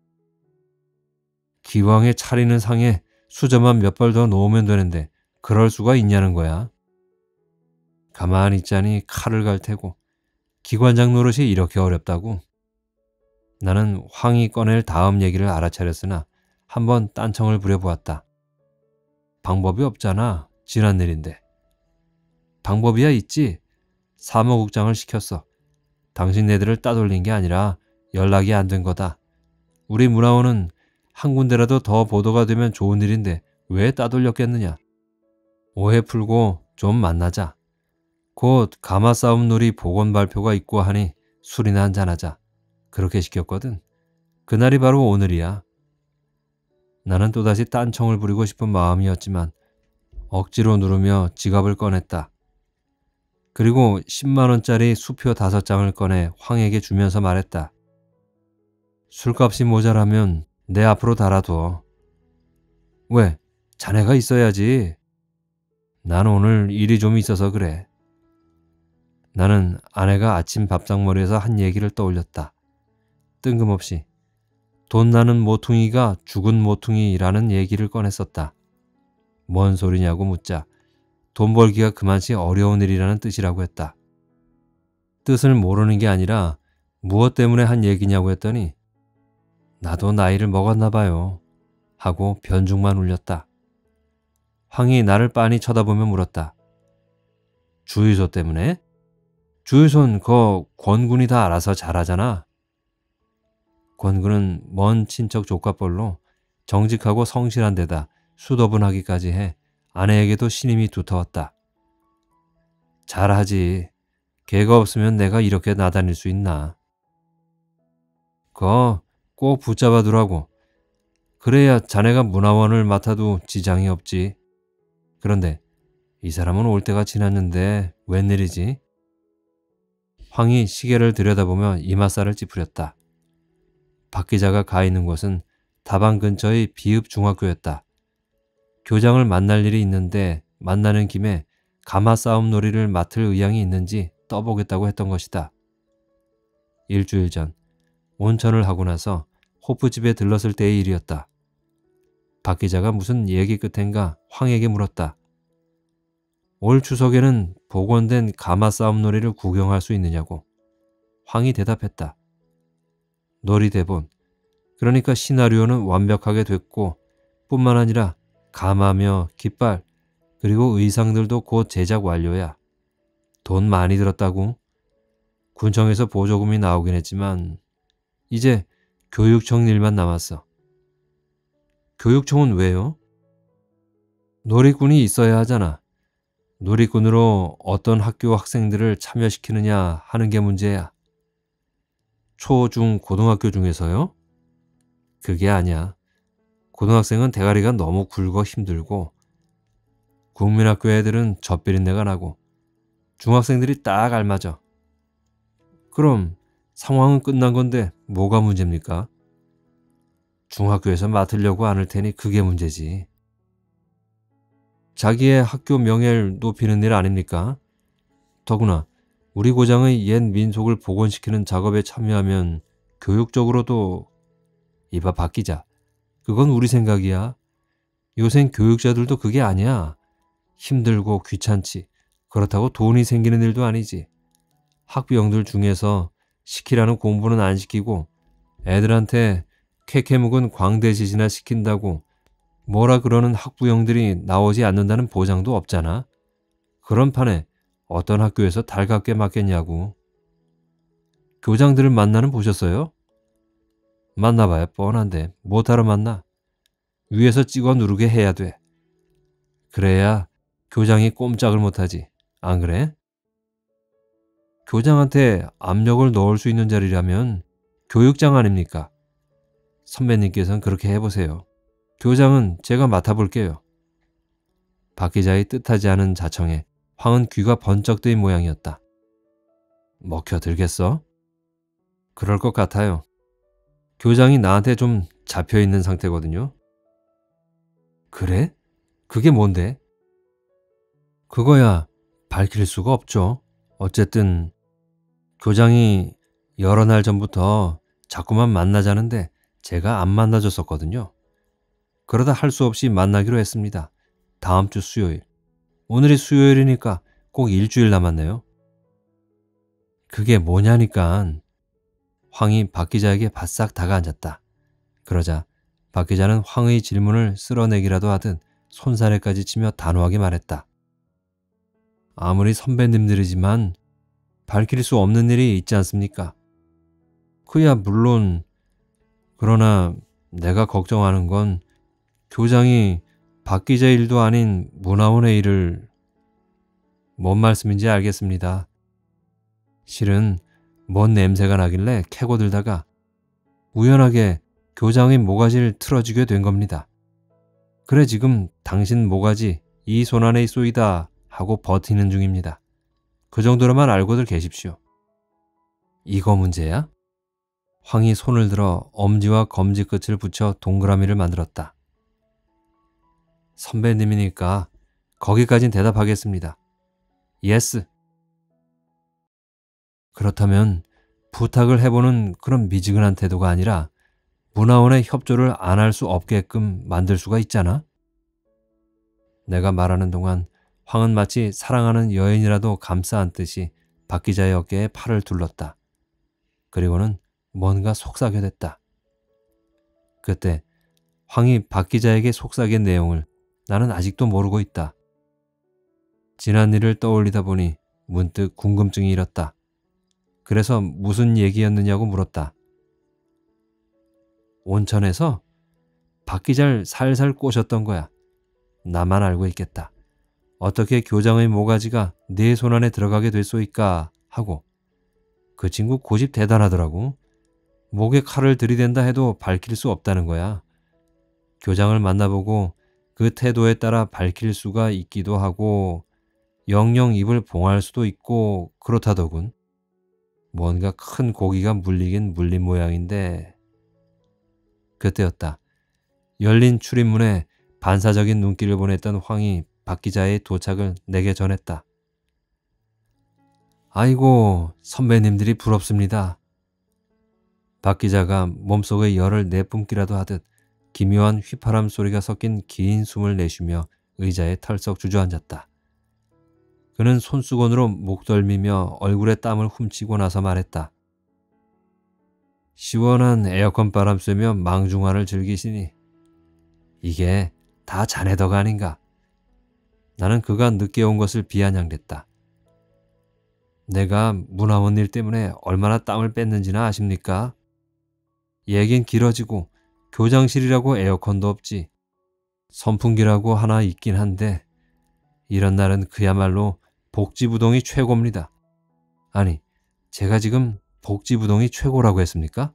기왕에 차리는 상에 수저만 몇 벌 더 놓으면 되는데 그럴 수가 있냐는 거야. 가만히 있자니 칼을 갈 테고 기관장 노릇이 이렇게 어렵다고. 나는 황이 꺼낼 다음 얘기를 알아차렸으나 한번 딴청을 부려보았다. 방법이 없잖아. 지난 일인데. 방법이야 있지. 사무국장을 시켰어. 당신네들을 따돌린 게 아니라 연락이 안 된 거다. 우리 문화원은 한 군데라도 더 보도가 되면 좋은 일인데 왜 따돌렸겠느냐. 오해 풀고 좀 만나자. 곧 가마싸움 놀이 복원 발표가 있고 하니 술이나 한잔하자. 그렇게 시켰거든. 그날이 바로 오늘이야. 나는 또다시 딴청을 부리고 싶은 마음이었지만 억지로 누르며 지갑을 꺼냈다. 그리고 십만 원짜리 수표 다섯 장을 꺼내 황에게 주면서 말했다. 술값이 모자라면 내 앞으로 달아둬. 왜? 자네가 있어야지. 난 오늘 일이 좀 있어서 그래. 나는 아내가 아침 밥상머리에서 한 얘기를 떠올렸다. 뜬금없이 돈 나는 모퉁이가 죽은 모퉁이라는 얘기를 꺼냈었다. 뭔 소리냐고 묻자 돈 벌기가 그만치 어려운 일이라는 뜻이라고 했다. 뜻을 모르는 게 아니라 무엇 때문에 한 얘기냐고 했더니 나도 나이를 먹었나 봐요 하고 변죽만 울렸다. 황이 나를 빤히 쳐다보며 물었다. 주유소 때문에? 주유소는 거 권군이 다 알아서 잘하잖아. 권군은 먼 친척 조카뻘로 정직하고 성실한 데다 수더분하기까지 해 아내에게도 신임이 두터웠다. 잘하지. 걔가 없으면 내가 이렇게 나다닐 수 있나. 그거 꼭 붙잡아 두라고. 그래야 자네가 문화원을 맡아도 지장이 없지. 그런데 이 사람은 올 때가 지났는데 웬일이지? 황이 시계를 들여다보며 이맛살을 찌푸렸다. 박 기자가 가 있는 곳은 다방 근처의 비읍 중학교였다. 교장을 만날 일이 있는데 만나는 김에 가마 싸움 놀이를 맡을 의향이 있는지 떠보겠다고 했던 것이다. 일주일 전 온천을 하고 나서 호프집에 들렀을 때의 일이었다. 박 기자가 무슨 얘기 끝엔가 황에게 물었다. 올 추석에는 복원된 가마 싸움 놀이를 구경할 수 있느냐고. 황이 대답했다. 놀이 대본, 그러니까 시나리오는 완벽하게 됐고 뿐만 아니라 가마며 깃발 그리고 의상들도 곧 제작 완료야. 돈 많이 들었다고. 군청에서 보조금이 나오긴 했지만 이제 교육청 일만 남았어. 교육청은 왜요? 놀이꾼이 있어야 하잖아. 놀이꾼으로 어떤 학교 학생들을 참여시키느냐 하는 게 문제야. 초, 중, 고등학교 중에서요? 그게 아니야. 고등학생은 대가리가 너무 굵어 힘들고 국민학교 애들은 젖비린내가 나고 중학생들이 딱 알맞아. 그럼 상황은 끝난 건데 뭐가 문제입니까? 중학교에서 맡으려고 안 할 테니 그게 문제지. 자기의 학교 명예를 높이는 일 아닙니까? 더구나 우리 고장의 옛 민속을 복원시키는 작업에 참여하면 교육적으로도 이봐 박 기자. 그건 우리 생각이야. 요샌 교육자들도 그게 아니야. 힘들고 귀찮지. 그렇다고 돈이 생기는 일도 아니지. 학부형들 중에서 시키라는 공부는 안 시키고 애들한테 캐캐 묵은 광대짓이나 시킨다고 뭐라 그러는 학부형들이 나오지 않는다는 보장도 없잖아. 그런 판에 어떤 학교에서 달갑게 맡겠냐고. 교장들을 만나는 보셨어요? 만나봐야 뻔한데 못하러 만나. 위에서 찍어 누르게 해야 돼. 그래야 교장이 꼼짝을 못하지. 안 그래? 교장한테 압력을 넣을 수 있는 자리라면 교육장 아닙니까? 선배님께서는 그렇게 해보세요. 교장은 제가 맡아볼게요. 박 기자의 뜻하지 않은 자청에 황은 귀가 번쩍 뜨인 모양이었다. 먹혀들겠어? 그럴 것 같아요. 교장이 나한테 좀 잡혀있는 상태거든요. 그래? 그게 뭔데? 그거야 밝힐 수가 없죠. 어쨌든 교장이 여러 날 전부터 자꾸만 만나자는데 제가 안 만나줬었거든요. 그러다 할 수 없이 만나기로 했습니다. 다음 주 수요일. 오늘이 수요일이니까 꼭 일주일 남았네요. 그게 뭐냐니깐. 황이 박 기자에게 바싹 다가앉았다. 그러자 박 기자는 황의 질문을 쓸어내기라도 하듯 손사래까지 치며 단호하게 말했다. 아무리 선배님들이지만 밝힐 수 없는 일이 있지 않습니까? 그야 물론. 그러나 내가 걱정하는 건 교장이 박 기자 일도 아닌 문화원의 일을. 뭔 말씀인지 알겠습니다. 실은 뭔 냄새가 나길래 캐고 들다가 우연하게 교장의 모가지를 틀어지게 된 겁니다. 그래 지금 당신 모가지 이 손 안에 있소이다 하고 버티는 중입니다. 그 정도로만 알고들 계십시오. 이거 문제야? 황이 손을 들어 엄지와 검지 끝을 붙여 동그라미를 만들었다. 선배님이니까 거기까진 대답하겠습니다. 예스. 그렇다면 부탁을 해보는 그런 미지근한 태도가 아니라 문화원의 협조를 안 할 수 없게끔 만들 수가 있잖아? 내가 말하는 동안 황은 마치 사랑하는 여인이라도 감싸 안듯이 박 기자의 어깨에 팔을 둘렀다. 그리고는 뭔가 속삭여댔다. 그때 황이 박 기자에게 속삭인 내용을 나는 아직도 모르고 있다. 지난 일을 떠올리다 보니 문득 궁금증이 일었다. 그래서 무슨 얘기였느냐고 물었다. 온천에서 박 기자를 살살 꼬셨던 거야. 나만 알고 있겠다. 어떻게 교장의 모가지가 내 손 안에 들어가게 됐소이까 하고. 그 친구 고집 대단하더라고. 목에 칼을 들이댄다 해도 밝힐 수 없다는 거야. 교장을 만나보고 그 태도에 따라 밝힐 수가 있기도 하고 영영 입을 봉할 수도 있고 그렇다더군. 뭔가 큰 고기가 물리긴 물린 모양인데. 그때였다. 열린 출입문에 반사적인 눈길을 보냈던 황이 박 기자의 도착을 내게 전했다. 아이고 선배님들이 부럽습니다. 박 기자가 몸속의 열을 내뿜기라도 하듯 기묘한 휘파람 소리가 섞인 긴 숨을 내쉬며 의자에 털썩 주저앉았다. 그는 손수건으로 목 떨미며 얼굴에 땀을 훔치고 나서 말했다. 시원한 에어컨 바람 쐬며 망중화를 즐기시니 이게 다 자네 덕 아닌가. 나는 그가 늦게 온 것을 비아냥댔다. 내가 문화원 일 때문에 얼마나 땀을 뺐는지나 아십니까? 얘긴 길어지고 교장실이라고 에어컨도 없지. 선풍기라고 하나 있긴 한데 이런 날은 그야말로 복지부동이 최고입니다. 아니, 제가 지금 복지부동이 최고라고 했습니까?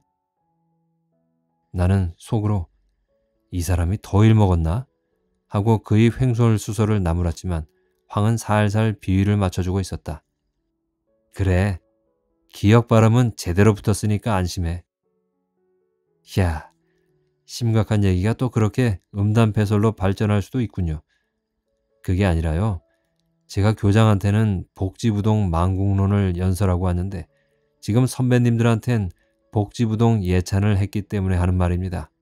나는 속으로 이 사람이 더 일먹었나? 하고 그의 횡설수설을 나무랐지만 황은 살살 비위를 맞춰주고 있었다. 그래, 기억 바람은 제대로 붙었으니까 안심해. 야, 심각한 얘기가 또 그렇게 음담패설로 발전할 수도 있군요. 그게 아니라요. 제가 교장한테는 복지부동 망국론을 연설하고 왔는데 지금 선배님들한텐 복지부동 예찬을 했기 때문에 하는 말입니다.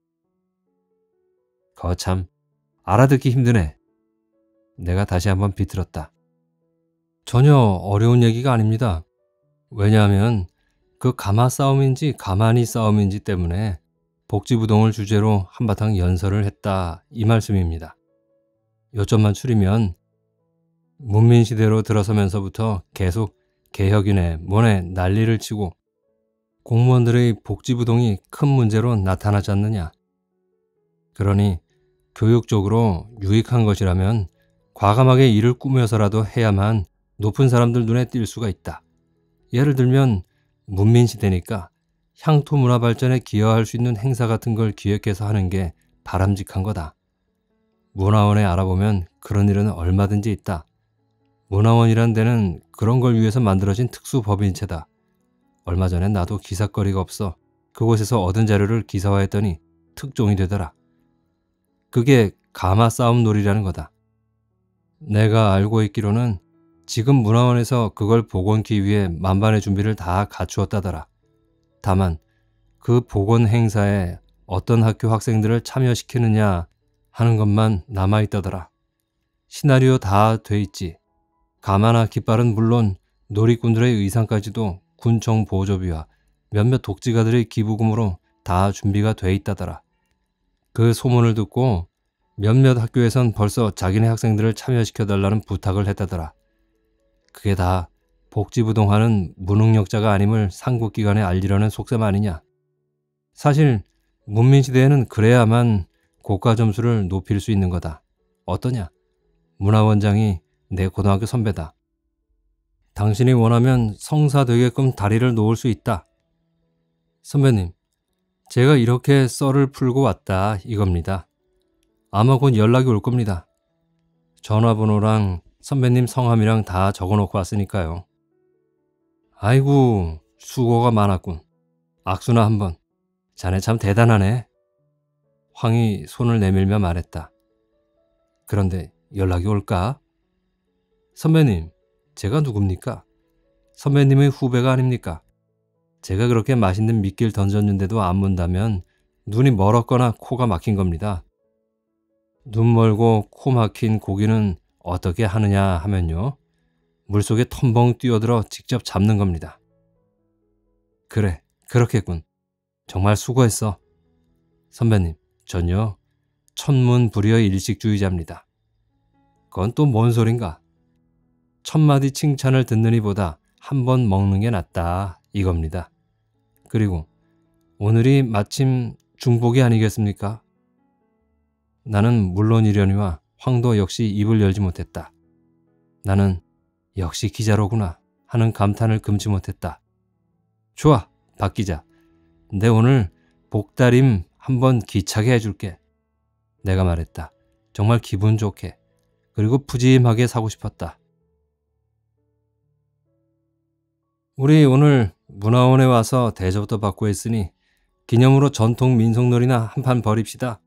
거참 알아듣기 힘드네. 내가 다시 한번 비틀었다. 전혀 어려운 얘기가 아닙니다. 왜냐하면 그 가마 싸움인지 가만히 싸움인지 때문에 복지부동을 주제로 한바탕 연설을 했다 이 말씀입니다. 요점만 추리면 문민시대로 들어서면서부터 계속 개혁이네 뭐네 난리를 치고 공무원들의 복지부동이 큰 문제로 나타나지 않느냐. 그러니 교육적으로 유익한 것이라면 과감하게 이를 꾸며서라도 해야만 높은 사람들 눈에 띌 수가 있다. 예를 들면 문민시대니까 향토 문화 발전에 기여할 수 있는 행사 같은 걸 기획해서 하는 게 바람직한 거다. 문화원에 알아보면 그런 일은 얼마든지 있다. 문화원이란 데는 그런 걸 위해서 만들어진 특수법인체다. 얼마 전에 나도 기사거리가 없어 그곳에서 얻은 자료를 기사화했더니 특종이 되더라. 그게 가마 싸움놀이라는 거다. 내가 알고 있기로는 지금 문화원에서 그걸 복원하기 위해 만반의 준비를 다 갖추었다더라. 다만 그 복원 행사에 어떤 학교 학생들을 참여시키느냐 하는 것만 남아있다더라. 시나리오 다 돼 있지. 가마나 깃발은 물론 놀이꾼들의 의상까지도 군청 보조비와 몇몇 독지가들의 기부금으로 다 준비가 돼 있다더라. 그 소문을 듣고 몇몇 학교에선 벌써 자기네 학생들을 참여시켜달라는 부탁을 했다더라. 그게 다 복지부동하는 무능력자가 아님을 상국기관에 알리려는 속셈 아니냐. 사실 문민시대에는 그래야만 고가 점수를 높일 수 있는 거다. 어떠냐? 문화원장이 내 고등학교 선배다. 당신이 원하면 성사 되게끔 다리를 놓을 수 있다. 선배님, 제가 이렇게 썰을 풀고 왔다 이겁니다. 아마 곧 연락이 올 겁니다. 전화번호랑 선배님 성함이랑 다 적어놓고 왔으니까요. 아이고, 수고가 많았군. 악수나 한번. 자네 참 대단하네. 황이 손을 내밀며 말했다. 그런데 연락이 올까? 선배님, 제가 누굽니까? 선배님의 후배가 아닙니까? 제가 그렇게 맛있는 미끼를 던졌는데도 안 문다면 눈이 멀었거나 코가 막힌 겁니다. 눈 멀고 코 막힌 고기는 어떻게 하느냐 하면요. 물속에 텀벙 뛰어들어 직접 잡는 겁니다. 그래, 그렇겠군. 정말 수고했어. 선배님, 전요 천문불이의 일식주의자입니다. 그건 또 뭔 소린가? 천마디 칭찬을 듣는 이보다 한 번 먹는 게 낫다 이겁니다. 그리고 오늘이 마침 중복이 아니겠습니까? 나는 물론이려니와 황도 역시 입을 열지 못했다. 나는 역시 기자로구나 하는 감탄을 금치 못했다. 좋아, 박 기자. 내 오늘 복다림 한번 기차게 해줄게. 내가 말했다. 정말 기분 좋게. 그리고 푸짐하게 사고 싶었다. 우리 오늘 문화원에 와서 대접도 받고 했으니 기념으로 전통 민속놀이나 한판 벌입시다.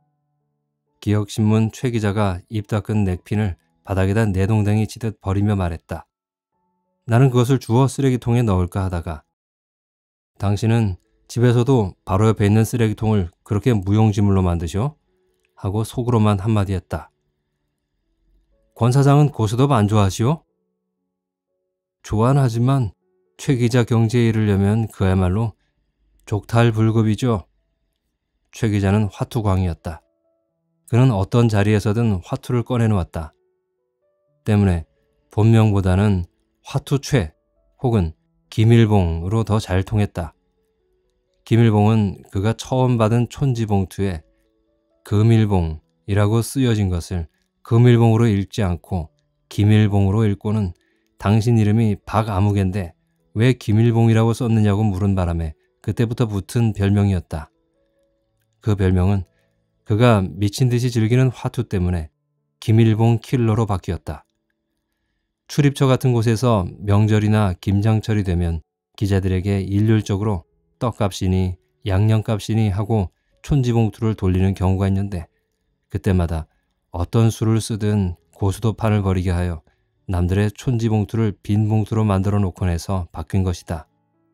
기억신문 최 기자가 입 닦은 넥핀을 바닥에다 내동댕이 치듯 버리며 말했다. 나는 그것을 주워 쓰레기통에 넣을까 하다가 당신은 집에서도 바로 옆에 있는 쓰레기통을 그렇게 무용지물로 만드셔? 하고 속으로만 한마디 했다. 권 사장은 고스톱 안 좋아하시오? 좋아는 하지만 최 기자 경제에 이르려면 그야말로 족탈불급이죠. 최 기자는 화투광이었다. 그는 어떤 자리에서든 화투를 꺼내놓았다. 때문에 본명보다는 화투최 혹은 김일봉으로 더 잘 통했다. 김일봉은 그가 처음 받은 촌지봉투에 금일봉이라고 쓰여진 것을 금일봉으로 읽지 않고 김일봉으로 읽고는 당신 이름이 박아무개인데 왜 김일봉이라고 썼느냐고 물은 바람에 그때부터 붙은 별명이었다. 그 별명은 그가 미친 듯이 즐기는 화투 때문에 김일봉 킬러로 바뀌었다. 출입처 같은 곳에서 명절이나 김장철이 되면 기자들에게 일률적으로 떡값이니 양념값이니 하고 촌지봉투를 돌리는 경우가 있는데 그때마다 어떤 수를 쓰든 고스톱판을 벌이게 하여 남들의 촌지봉투를 빈 봉투로 만들어 놓곤 해서 바뀐 것이다.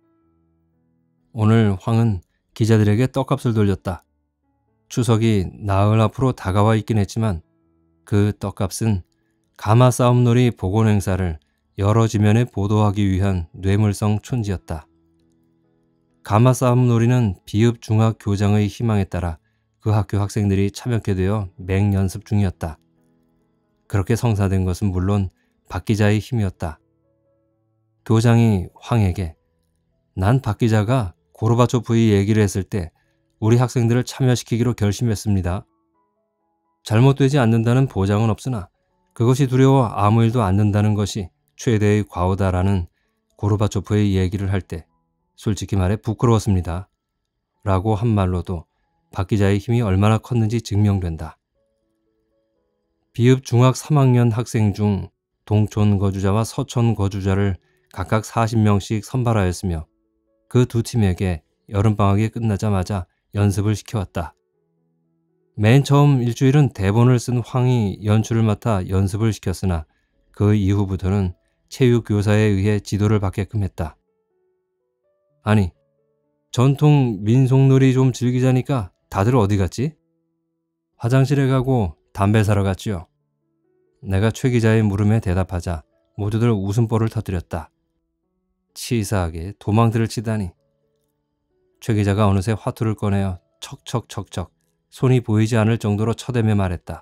오늘 황은 기자들에게 떡값을 돌렸다. 추석이 나흘 앞으로 다가와 있긴 했지만 그 떡값은 가마 싸움놀이 복원 행사를 여러 지면에 보도하기 위한 뇌물성 촌지였다. 가마 싸움놀이는 비읍 중학교장의 희망에 따라 그 학교 학생들이 참여하게 되어 맹연습 중이었다. 그렇게 성사된 것은 물론 박 기자의 힘이었다. 교장이 황에게 난 박 기자가 고르바초프의 얘기를 했을 때 우리 학생들을 참여시키기로 결심했습니다. 잘못되지 않는다는 보장은 없으나 그것이 두려워 아무 일도 않는다는 것이 최대의 과오다라는 고르바초프의 얘기를 할 때 솔직히 말해 부끄러웠습니다. 라고 한 말로도 박 기자의 힘이 얼마나 컸는지 증명된다. 비읍 중학 삼 학년 학생 중 동촌 거주자와 서촌 거주자를 각각 사십 명씩 선발하였으며 그 두 팀에게 여름방학이 끝나자마자 연습을 시켜왔다. 맨 처음 일주일은 대본을 쓴 황이 연출을 맡아 연습을 시켰으나 그 이후부터는 체육교사에 의해 지도를 받게끔 했다. 아니, 전통 민속놀이 좀 즐기자니까 다들 어디 갔지? 화장실에 가고 담배 사러 갔지요. 내가 최 기자의 물음에 대답하자 모두들 웃음보를 터뜨렸다. 치사하게 도망들을 치다니. 최 기자가 어느새 화투를 꺼내어 척척척척 손이 보이지 않을 정도로 쳐대며 말했다.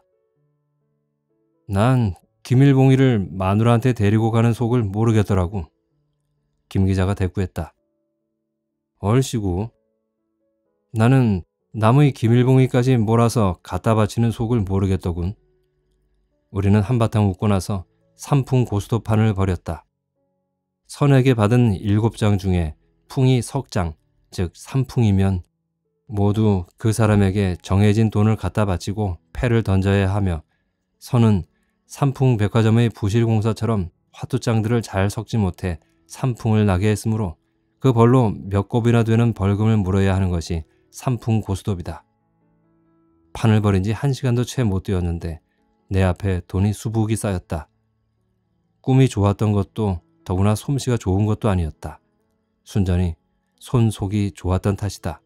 난 김일봉이를 마누라한테 데리고 가는 속을 모르겠더라고. 김 기자가 대꾸했다. 얼씨구. 나는 남의 김일봉이까지 몰아서 갖다 바치는 속을 모르겠더군. 우리는 한바탕 웃고 나서 삼풍 고스톱판을 벌였다. 선에게 받은 일곱 장 중에 풍이 석 장, 즉 삼풍이면 모두 그 사람에게 정해진 돈을 갖다 바치고 패를 던져야 하며 선은 삼풍 백화점의 부실공사처럼 화투장들을 잘 섞지 못해 삼풍을 나게 했으므로 그 벌로 몇 곱이나 되는 벌금을 물어야 하는 것이 삼풍 고스톱이다. 판을 벌인 지 한 시간도 채 못 되었는데 내 앞에 돈이 수북이 쌓였다. 꿈이 좋았던 것도 더구나 솜씨가 좋은 것도 아니었다. 순전히 손속이 좋았던 탓이다.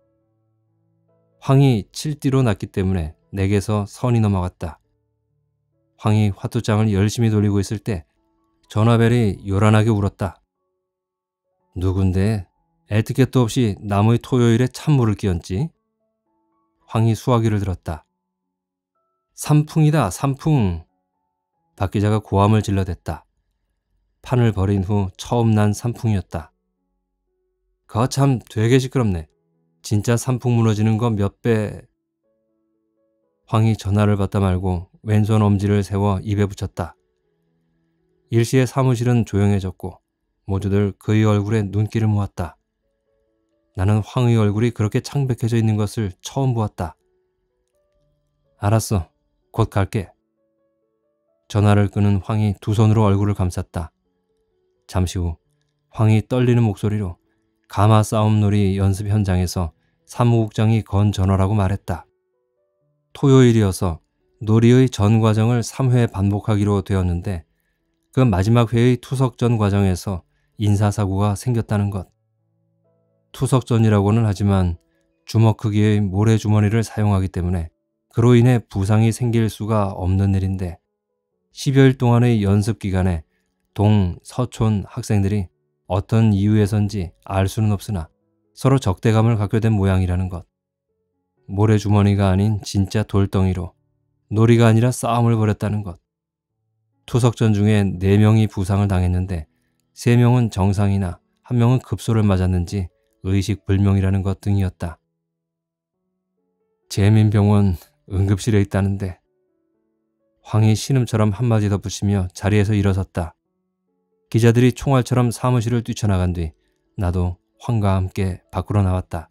황이 칠띠로 났기 때문에 내게서 선이 넘어갔다. 황이 화투장을 열심히 돌리고 있을 때 전화벨이 요란하게 울었다. 누군데 애티켓도 없이 남의 토요일에 찬물을 끼얹지? 황이 수화기를 들었다. 삼풍이다, 삼풍. 박 기자가 고함을 질러댔다. 판을 벌인 후 처음 난 삼풍이었다. 거참 되게 시끄럽네. 진짜 삼풍 무너지는 거 몇 배. 황이 전화를 받다 말고 왼손 엄지를 세워 입에 붙였다. 일시에 사무실은 조용해졌고 모두들 그의 얼굴에 눈길을 모았다. 나는 황의 얼굴이 그렇게 창백해져 있는 것을 처음 보았다. 알았어. 곧 갈게. 전화를 끊은 황이 두 손으로 얼굴을 감쌌다. 잠시 후 황이 떨리는 목소리로 가마 싸움놀이 연습 현장에서 사무국장이 건 전화라고 말했다. 토요일이어서 놀이의 전 과정을 삼 회 반복하기로 되었는데 그 마지막 회의 투석전 과정에서 인사사고가 생겼다는 것. 투석전이라고는 하지만 주먹 크기의 모래주머니를 사용하기 때문에 그로 인해 부상이 생길 수가 없는 일인데 십여일 동안의 연습 기간에 동, 서촌 학생들이 어떤 이유에선지 알 수는 없으나 서로 적대감을 갖게 된 모양이라는 것. 모래주머니가 아닌 진짜 돌덩이로 놀이가 아니라 싸움을 벌였다는 것. 투석전 중에 네 명이 부상을 당했는데 세 명은 정상이나 한 명은 급소를 맞았는지 의식불명이라는 것 등이었다. 재민병원 응급실에 있다는데. 황이 신음처럼 한마디 덧붙이며 자리에서 일어섰다. 기자들이 총알처럼 사무실을 뛰쳐나간 뒤 나도 황과 함께 밖으로 나왔다.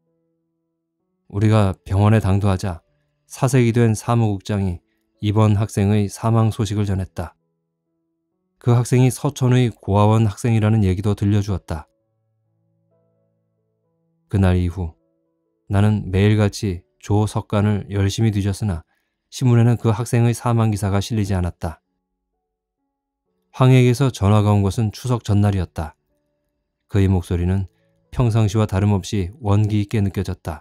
우리가 병원에 당도하자 사색이 된 사무국장이 이번 학생의 사망 소식을 전했다. 그 학생이 서촌의 고아원 학생이라는 얘기도 들려주었다. 그날 이후 나는 매일같이 조 석간을 열심히 뒤졌으나 신문에는 그 학생의 사망 기사가 실리지 않았다. 황에게서 전화가 온 것은 추석 전날이었다. 그의 목소리는 평상시와 다름없이 원기 있게 느껴졌다.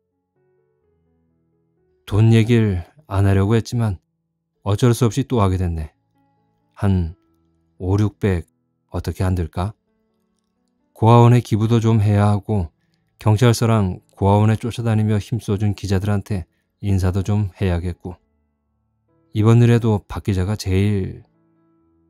돈 얘기를 안 하려고 했지만 어쩔 수 없이 또 하게 됐네. 한 오, 육백 어떻게 안 될까? 고아원에 기부도 좀 해야 하고 경찰서랑 고아원에 쫓아다니며 힘써준 기자들한테 인사도 좀 해야겠고. 이번 일에도 박 기자가 제일...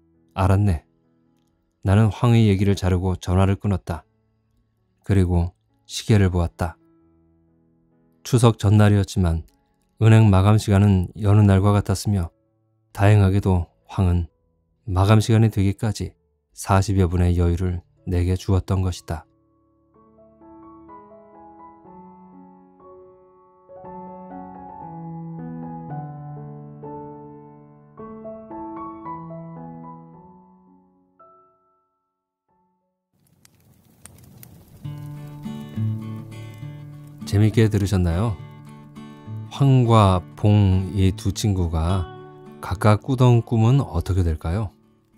알았네. 나는 황의 얘기를 자르고 전화를 끊었다. 그리고 시계를 보았다. 추석 전날이었지만 은행 마감 시간은 여느 날과 같았으며 다행하게도 황은 마감 시간이 되기까지 사십여 분의 여유를 내게 주었던 것이다. 재밌게 들으셨나요? 황과 봉 이 두 친구가 각각 꾸던 꿈은 어떻게 될까요?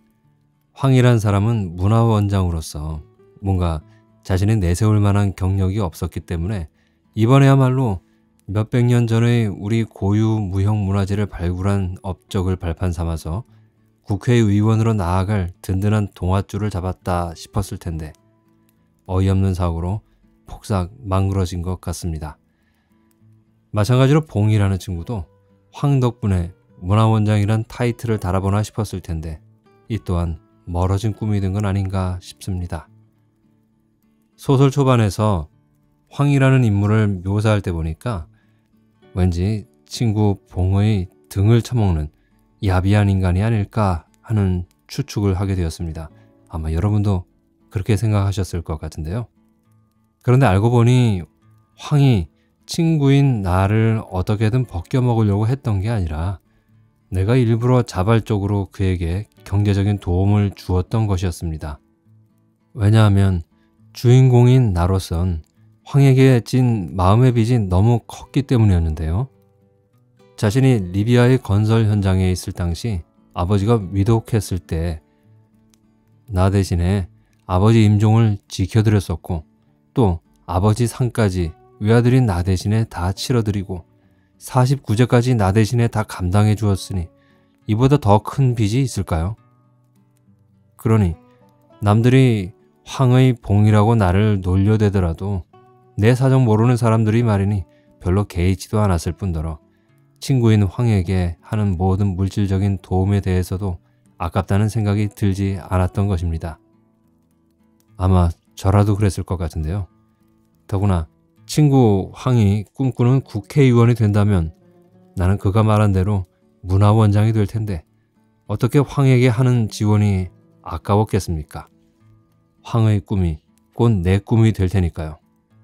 황이란 사람은 문화원장으로서 뭔가 자신이 내세울 만한 경력이 없었기 때문에 이번에야말로 몇백 년 전의 우리 고유 무형 문화재를 발굴한 업적을 발판 삼아서 국회의원으로 나아갈 든든한 동아줄을 잡았다 싶었을 텐데 어이없는 사고로 폭삭 망그러진 것 같습니다. 마찬가지로 봉이라는 친구도 황 덕분에 문화원장이란 타이틀을 달아보나 싶었을 텐데 이 또한 멀어진 꿈이 된 건 아닌가 싶습니다. 소설 초반에서 황이라는 인물을 묘사할 때 보니까 왠지 친구 봉의 등을 쳐먹는 야비한 인간이 아닐까 하는 추측을 하게 되었습니다. 아마 여러분도 그렇게 생각하셨을 것 같은데요. 그런데 알고 보니 황이 친구인 나를 어떻게든 벗겨먹으려고 했던 게 아니라 내가 일부러 자발적으로 그에게 경제적인 도움을 주었던 것이었습니다. 왜냐하면 주인공인 나로선 황에게 진 마음의 빚이 너무 컸기 때문이었는데요. 자신이 리비아의 건설 현장에 있을 당시 아버지가 위독했을 때 나 대신에 아버지 임종을 지켜드렸었고 또 아버지 상까지 외아들인 나 대신에 다 치러드리고 사십구 제까지 나 대신에 다 감당해 주었으니 이보다 더 큰 빚이 있을까요? 그러니 남들이 황의 봉이라고 나를 놀려대더라도 내 사정 모르는 사람들이 말이니 별로 개의치도 않았을 뿐더러 친구인 황에게 하는 모든 물질적인 도움에 대해서도 아깝다는 생각이 들지 않았던 것입니다. 아마 저라도 그랬을 것 같은데요. 더구나 친구 황이 꿈꾸는 국회의원이 된다면 나는 그가 말한 대로 문화원장이 될 텐데 어떻게 황에게 하는 지원이 아까웠겠습니까? 황의 꿈이 곧 내 꿈이 될 테니까요.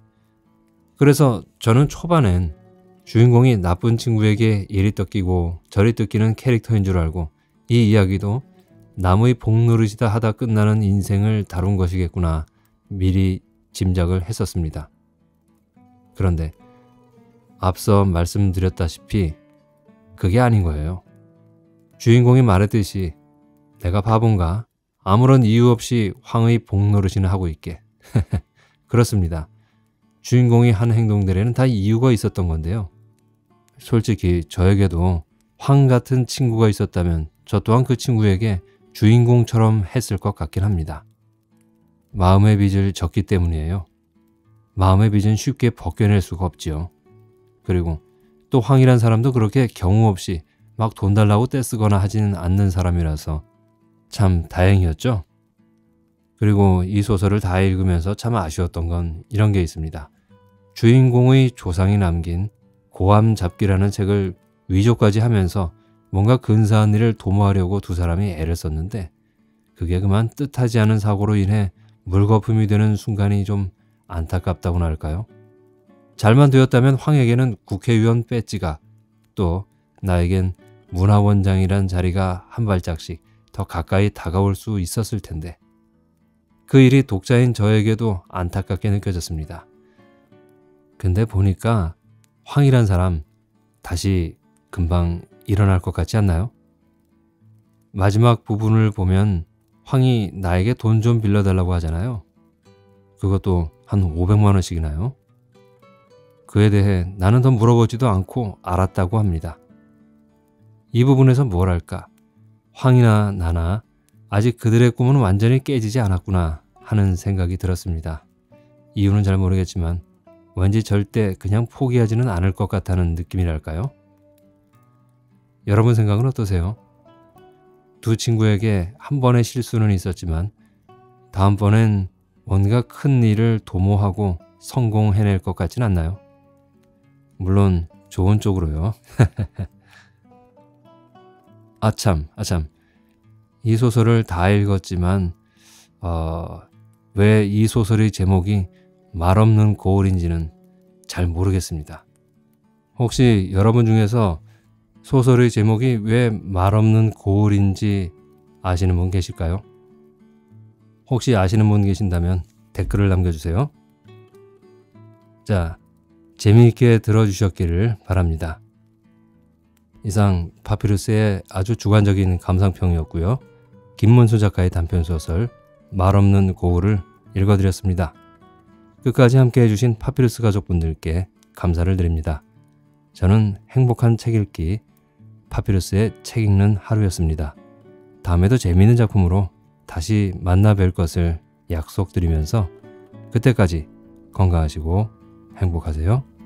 그래서 저는 초반엔 주인공이 나쁜 친구에게 이리 뜯기고 저리 뜯기는 캐릭터인 줄 알고 이 이야기도 남의 복노릇이다 하다 끝나는 인생을 다룬 것이겠구나 미리 짐작을 했었습니다. 그런데 앞서 말씀드렸다시피 그게 아닌 거예요. 주인공이 말했듯이 내가 바본가? 아무런 이유 없이 황의 복노릇이나 하고 있게. 그렇습니다. 주인공이 한 행동들에는 다 이유가 있었던 건데요. 솔직히 저에게도 황 같은 친구가 있었다면 저 또한 그 친구에게 주인공처럼 했을 것 같긴 합니다. 마음의 빚을 졌기 때문이에요. 마음의 빚은 쉽게 벗겨낼 수가 없지요. 그리고 또 황이란 사람도 그렇게 경우 없이 막 돈 달라고 떼쓰거나 하지는 않는 사람이라서 참 다행이었죠. 그리고 이 소설을 다 읽으면서 참 아쉬웠던 건 이런 게 있습니다. 주인공의 조상이 남긴 고암잡기라는 책을 위조까지 하면서 뭔가 근사한 일을 도모하려고 두 사람이 애를 썼는데 그게 그만 뜻하지 않은 사고로 인해 물거품이 되는 순간이 좀 안타깝다고나 할까요? 잘만 되었다면 황에게는 국회의원 배지가 또 나에겐 문화원장이란 자리가 한 발짝씩 더 가까이 다가올 수 있었을 텐데 그 일이 독자인 저에게도 안타깝게 느껴졌습니다. 근데 보니까 황이란 사람 다시 금방 일어날 것 같지 않나요? 마지막 부분을 보면 황이 나에게 돈 좀 빌려달라고 하잖아요. 그것도 한 오백만 원씩이나요? 그에 대해 나는 더 물어보지도 않고 알았다고 합니다. 이 부분에서 뭘 할까? 황이나 나나 아직 그들의 꿈은 완전히 깨지지 않았구나 하는 생각이 들었습니다. 이유는 잘 모르겠지만 왠지 절대 그냥 포기하지는 않을 것 같다는 느낌이랄까요? 여러분 생각은 어떠세요? 두 친구에게 한 번의 실수는 있었지만 다음번엔 뭔가 큰 일을 도모하고 성공해낼 것 같진 않나요? 물론 좋은 쪽으로요. 아참, 아참. 이 소설을 다 읽었지만 어, 왜 이 소설의 제목이 말없는 고을인지는 잘 모르겠습니다. 혹시 여러분 중에서 소설의 제목이 왜 말없는 고을인지 아시는 분 계실까요? 혹시 아시는 분 계신다면 댓글을 남겨주세요. 자, 재미있게 들어주셨기를 바랍니다. 이상 파피루스의 아주 주관적인 감상평이었고요. 김문수 작가의 단편소설 말없는 고을을 읽어드렸습니다. 끝까지 함께 해주신 파피루스 가족분들께 감사를 드립니다. 저는 행복한 책 읽기 파피루스의 책 읽는 하루였습니다. 다음에도 재미있는 작품으로 다시 만나 뵐 것을 약속드리면서 그때까지 건강하시고 행복하세요.